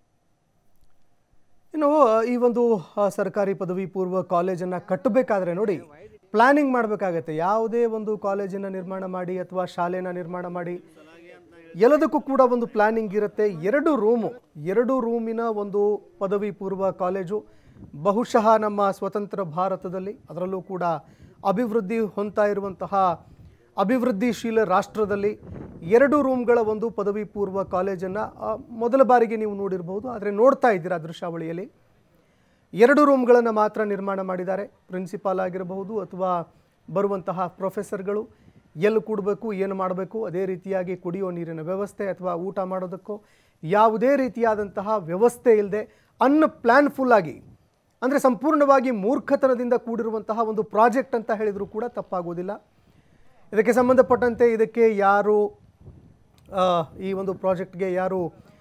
ಇನ್ನು ಈ ಒಂದು ಸರ್ಕಾರಿ ಪದವಿ ಪೂರ್ವ ಕಾಲೇಜನ್ನು ಕಟ್ಟಬೇಕಾದ್ರೆ ನೋಡಿ ಪ್ಲಾನಿಂಗ್ ಮಾಡಬೇಕಾಗತ್ತೆ. ಯಾವುದೇ ಒಂದು ಕಾಲೇಜನ್ನು ನಿರ್ಮಾಣ ಮಾಡಿ ಅಥವಾ ಶಾಲೆನ ನಿರ್ಮಾಣ ಮಾಡಿ ಎಲ್ಲದಕ್ಕೂ ಕೂಡ ಒಂದು ಪ್ಲಾನಿಂಗ್ ಇರುತ್ತೆ. ಎರಡು ರೂಮು ಎರಡು ರೂಮಿನ ಒಂದು ಪದವಿ ಪೂರ್ವ ಕಾಲೇಜು ಬಹುಶಃ ನಮ್ಮ ಸ್ವತಂತ್ರ ಭಾರತದಲ್ಲಿ ಅದರಲ್ಲೂ ಕೂಡ ಅಭಿವೃದ್ಧಿ ಹೊಂದ್ತಾ ಇರುವಂತಹ ಅಭಿವೃದ್ಧಿಶೀಲ ರಾಷ್ಟ್ರದಲ್ಲಿ ಎರಡು ರೂಮ್ಗಳ ಒಂದು ಪದವಿ ಪೂರ್ವ ಕಾಲೇಜನ್ನು ಮೊದಲ ಬಾರಿಗೆ ನೀವು ನೋಡಿರ್ಬೋದು. ಆದರೆ ನೋಡ್ತಾ ಇದ್ದೀರಾ ದೃಶ್ಯಾವಳಿಯಲ್ಲಿ ಎರಡು ರೂಮ್ಗಳನ್ನು ಮಾತ್ರ ನಿರ್ಮಾಣ ಮಾಡಿದ್ದಾರೆ. ಪ್ರಿನ್ಸಿಪಾಲ್ ಆಗಿರಬಹುದು ಅಥವಾ ಬರುವಂತಹ ಪ್ರೊಫೆಸರ್ಗಳು ಎಲ್ಲಿ ಕೂಡಬೇಕು ಏನು ಮಾಡಬೇಕು, ಅದೇ ರೀತಿಯಾಗಿ ಕುಡಿಯೋ ನೀರಿನ ವ್ಯವಸ್ಥೆ ಅಥವಾ ಊಟ ಮಾಡೋದಕ್ಕೋ ಯಾವುದೇ ರೀತಿಯಾದಂತಹ ವ್ಯವಸ್ಥೆ ಇಲ್ಲದೆ ಅನ್‌ಪ್ಲಾನ್‌ಫುಲ್ ಆಗಿ ಅಂದರೆ ಸಂಪೂರ್ಣವಾಗಿ ಮೂರ್ಖತನದಿಂದ ಕೂಡಿರುವಂತಹ ಒಂದು ಪ್ರಾಜೆಕ್ಟ್ ಅಂತ ಹೇಳಿದರೂ ಕೂಡ ತಪ್ಪಾಗೋದಿಲ್ಲ. ಇದಕ್ಕೆ ಸಂಬಂಧಪಟ್ಟಂತೆ ಇದಕ್ಕೆ ಯಾರು ಈ ಒಂದು ಪ್ರಾಜೆಕ್ಟ್ಗೆ ಯಾರು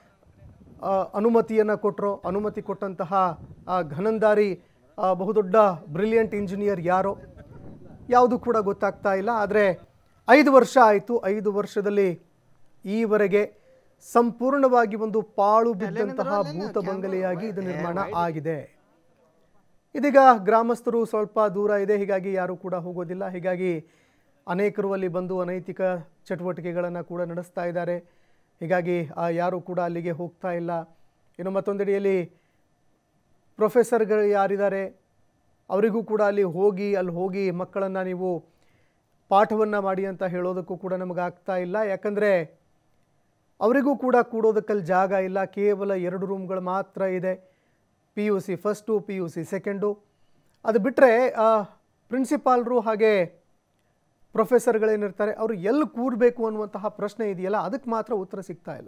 ಅನುಮತಿಯನ್ನು ಕೊಟ್ಟರೋ ಅನುಮತಿ ಕೊಟ್ಟಂತಹ ಘನಂದಾರಿ ಬಹುದೊಡ್ಡ ಬ್ರಿಲಿಯಂಟ್ ಇಂಜಿನಿಯರ್ ಯಾರೋ ಯಾವುದು ಕೂಡ ಗೊತ್ತಾಗ್ತಾ ಇಲ್ಲ. ಆದರೆ ಐದು ವರ್ಷ ಆಯಿತು. ಐದು ವರ್ಷದಲ್ಲಿ ಈವರೆಗೆ ಸಂಪೂರ್ಣವಾಗಿ ಒಂದು ಪಾಳು ಬಿದ್ದಂತಹ ಭೂತ ಬಂಗಲೆಯಾಗಿ ಇದು ನಿರ್ಮಾಣ ಆಗಿದೆ. ಇದೀಗ ಗ್ರಾಮಸ್ಥರು ಸ್ವಲ್ಪ ದೂರ ಇದೆ, ಹೀಗಾಗಿ ಯಾರು ಕೂಡ ಹೋಗೋದಿಲ್ಲ. ಹೀಗಾಗಿ ಅನೇಕರು ಅಲ್ಲಿ ಬಂದು ಅನೈತಿಕ ಚಟುವಟಿಕೆಗಳನ್ನು ಕೂಡ ನಡೆಸ್ತಾ ಇದ್ದಾರೆ. ಹೀಗಾಗಿ ಯಾರು ಕೂಡ ಅಲ್ಲಿಗೆ ಹೋಗ್ತಾ ಇಲ್ಲ. ಇನ್ನು ಮತ್ತೊಂದೆಡೆಯಲ್ಲಿ ಪ್ರೊಫೆಸರ್ಗಳು ಯಾರಿದ್ದಾರೆ ಅವರಿಗೂ ಕೂಡ ಅಲ್ಲಿ ಹೋಗಿ ಅಲ್ಲಿ ಹೋಗಿ ಮಕ್ಕಳನ್ನು ನೀವು ಪಾಠವನ್ನು ಮಾಡಿ ಅಂತ ಹೇಳೋದಕ್ಕೂ ಕೂಡ ನಮಗಾಗ್ತಾ ಇಲ್ಲ. ಯಾಕಂದರೆ ಅವರಿಗೂ ಕೂಡ ಕೂಡೋದಕ್ಕಲ್ಲಿ ಜಾಗ ಇಲ್ಲ. ಕೇವಲ ಎರಡು ರೂಮ್ಗಳು ಮಾತ್ರ ಇದೆ. P U C first, P U C second. ಅದು ಬಿಟ್ಟರೆ ಪ್ರಿನ್ಸಿಪಾಲ್ರು ಹಾಗೆ ಪ್ರೊಫೆಸರ್ಗಳೇನಿರ್ತಾರೆ ಅವರು ಎಲ್ಲಿ ಕೂರಬೇಕು ಅನ್ನುವಂತಹ ಪ್ರಶ್ನೆ ಇದೆಯಲ್ಲ, ಅದಕ್ಕೆ ಮಾತ್ರ ಉತ್ತರ ಸಿಗ್ತಾ ಇಲ್ಲ.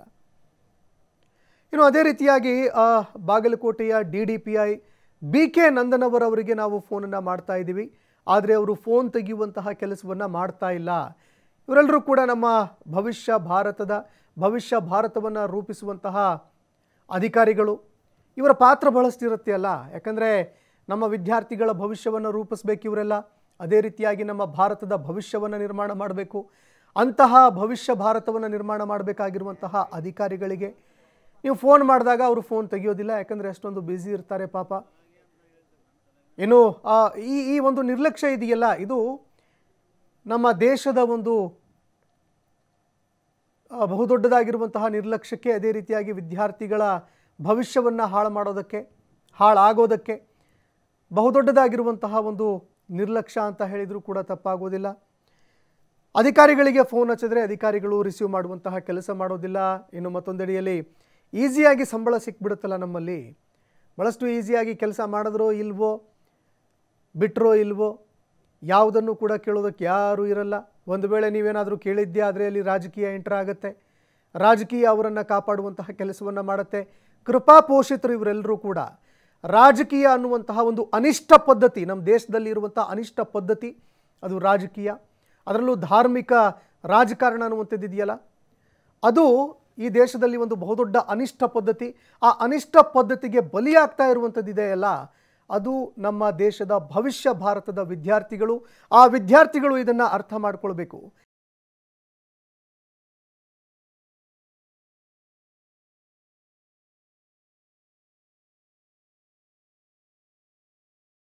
ಇನ್ನು ಅದೇ ರೀತಿಯಾಗಿ ಬಾಗಲಕೋಟೆಯ D D P I B K Nandanavar ಅವರಿಗೆ ನಾವು ಫೋನನ್ನು ಮಾಡ್ತಾ ಇದ್ದೀವಿ. ಆದರೆ ಅವರು ಫೋನ್ ತೆಗೆಯುವಂತಹ ಕೆಲಸವನ್ನು ಮಾಡ್ತಾ ಇಲ್ಲ. ಇವರೆಲ್ಲರೂ ಕೂಡ ನಮ್ಮ ಭವಿಷ್ಯ ಭಾರತದ ಭವಿಷ್ಯ ಭಾರತವನ್ನು ರೂಪಿಸುವಂತಹ ಅಧಿಕಾರಿಗಳು. ಇವರ ಪಾತ್ರ ಬಹಳಷ್ಟಿರುತ್ತೆ ಅಲ್ಲ. ಯಾಕಂದರೆ ನಮ್ಮ ವಿದ್ಯಾರ್ಥಿಗಳ ಭವಿಷ್ಯವನ್ನು ರೂಪಿಸಬೇಕು ಇವರೆಲ್ಲ. ಅದೇ ರೀತಿಯಾಗಿ ನಮ್ಮ ಭಾರತದ ಭವಿಷ್ಯವನ್ನು ನಿರ್ಮಾಣ ಮಾಡಬೇಕು. ಅಂತಹ ಭವಿಷ್ಯ ಭಾರತವನ್ನು ನಿರ್ಮಾಣ ಮಾಡಬೇಕಾಗಿರುವಂತಹ ಅಧಿಕಾರಿಗಳಿಗೆ ನೀವು ಫೋನ್ ಮಾಡಿದಾಗ ಅವರು ಫೋನ್ ತೆಗೆಯೋದಿಲ್ಲ. ಯಾಕಂದರೆ ಅಷ್ಟೊಂದು ಬ್ಯುಸಿ ಇರ್ತಾರೆ ಪಾಪ. ಇನ್ನು ಈ ಈ ಒಂದು ನಿರ್ಲಕ್ಷ್ಯ ಇದೆಯಲ್ಲ, ಇದು ನಮ್ಮ ದೇಶದ ಒಂದು ಬಹುದೊಡ್ಡದಾಗಿರುವಂತಹ ನಿರ್ಲಕ್ಷ್ಯಕ್ಕೆ, ಅದೇ ರೀತಿಯಾಗಿ ವಿದ್ಯಾರ್ಥಿಗಳ ಭವಿಷ್ಯವನ್ನು ಹಾಳು ಮಾಡೋದಕ್ಕೆ ಹಾಳಾಗೋದಕ್ಕೆ ಬಹುದೊಡ್ಡದಾಗಿರುವಂತಹ ಒಂದು ನಿರ್ಲಕ್ಷ್ಯ ಅಂತ ಹೇಳಿದರೂ ಕೂಡ ತಪ್ಪಾಗೋದಿಲ್ಲ. ಅಧಿಕಾರಿಗಳಿಗೆ ಫೋನ್ ಹಚ್ಚಿದ್ರೆ ಅಧಿಕಾರಿಗಳು ರಿಸೀವ್ ಮಾಡುವಂತಹ ಕೆಲಸ ಮಾಡೋದಿಲ್ಲ. ಇನ್ನು ಮತ್ತೊಂದೆಡೆಯಲ್ಲಿ ಈಸಿಯಾಗಿ ಸಂಬಳ ಸಿಕ್ಬಿಡುತ್ತಲ್ಲ ನಮ್ಮಲ್ಲಿ. ಭಾಳಷ್ಟು ಈಸಿಯಾಗಿ ಕೆಲಸ ಮಾಡಿದ್ರೋ ಇಲ್ವೋ, ಬಿಟ್ಟರೋ ಇಲ್ವೋ, ಯಾವುದನ್ನು ಕೂಡ ಕೇಳೋದಕ್ಕೆ ಯಾರೂ ಇರಲ್ಲ. ಒಂದು ವೇಳೆ ನೀವೇನಾದರೂ ಕೇಳಿದ್ದೆ ಆದರೆ ಅಲ್ಲಿ ರಾಜಕೀಯ ಎಂಟರ್ ಆಗುತ್ತೆ. ರಾಜಕೀಯ ಅವರನ್ನು ಕಾಪಾಡುವಂತಹ ಕೆಲಸವನ್ನು ಮಾಡುತ್ತೆ. ಕೃಪಾಪೋಷಿತರು ಇವರೆಲ್ಲರೂ ಕೂಡ ರಾಜಕೀಯ ಅನ್ನುವಂತಹ ಒಂದು ಅನಿಷ್ಟ ಪದ್ಧತಿ, ನಮ್ಮ ದೇಶದಲ್ಲಿ ಇರುವಂಥ ಅನಿಷ್ಟ ಪದ್ಧತಿ ಅದು ರಾಜಕೀಯ. ಅದರಲ್ಲೂ ಧಾರ್ಮಿಕ ರಾಜಕಾರಣ ಅನ್ನುವಂಥದ್ದು ಇದೆಯಲ್ಲ, ಅದು ಈ ದೇಶದಲ್ಲಿ ಒಂದು ಬಹುದೊಡ್ಡ ಅನಿಷ್ಟ ಪದ್ಧತಿ, ಆ ಅನಿಷ್ಟ ಪದ್ಧತಿಗೆ ಬಲಿಯಾಗ್ತಾ ಇರುವಂಥದ್ದು ಇದೆಯಲ್ಲ, ಅದು ನಮ್ಮ ದೇಶದ ಭವಿಷ್ಯ ಭಾರತದ ವಿದ್ಯಾರ್ಥಿಗಳು. ಆ ವಿದ್ಯಾರ್ಥಿಗಳು ಇದನ್ನು ಅರ್ಥ ಮಾಡ್ಕೊಳ್ಬೇಕು.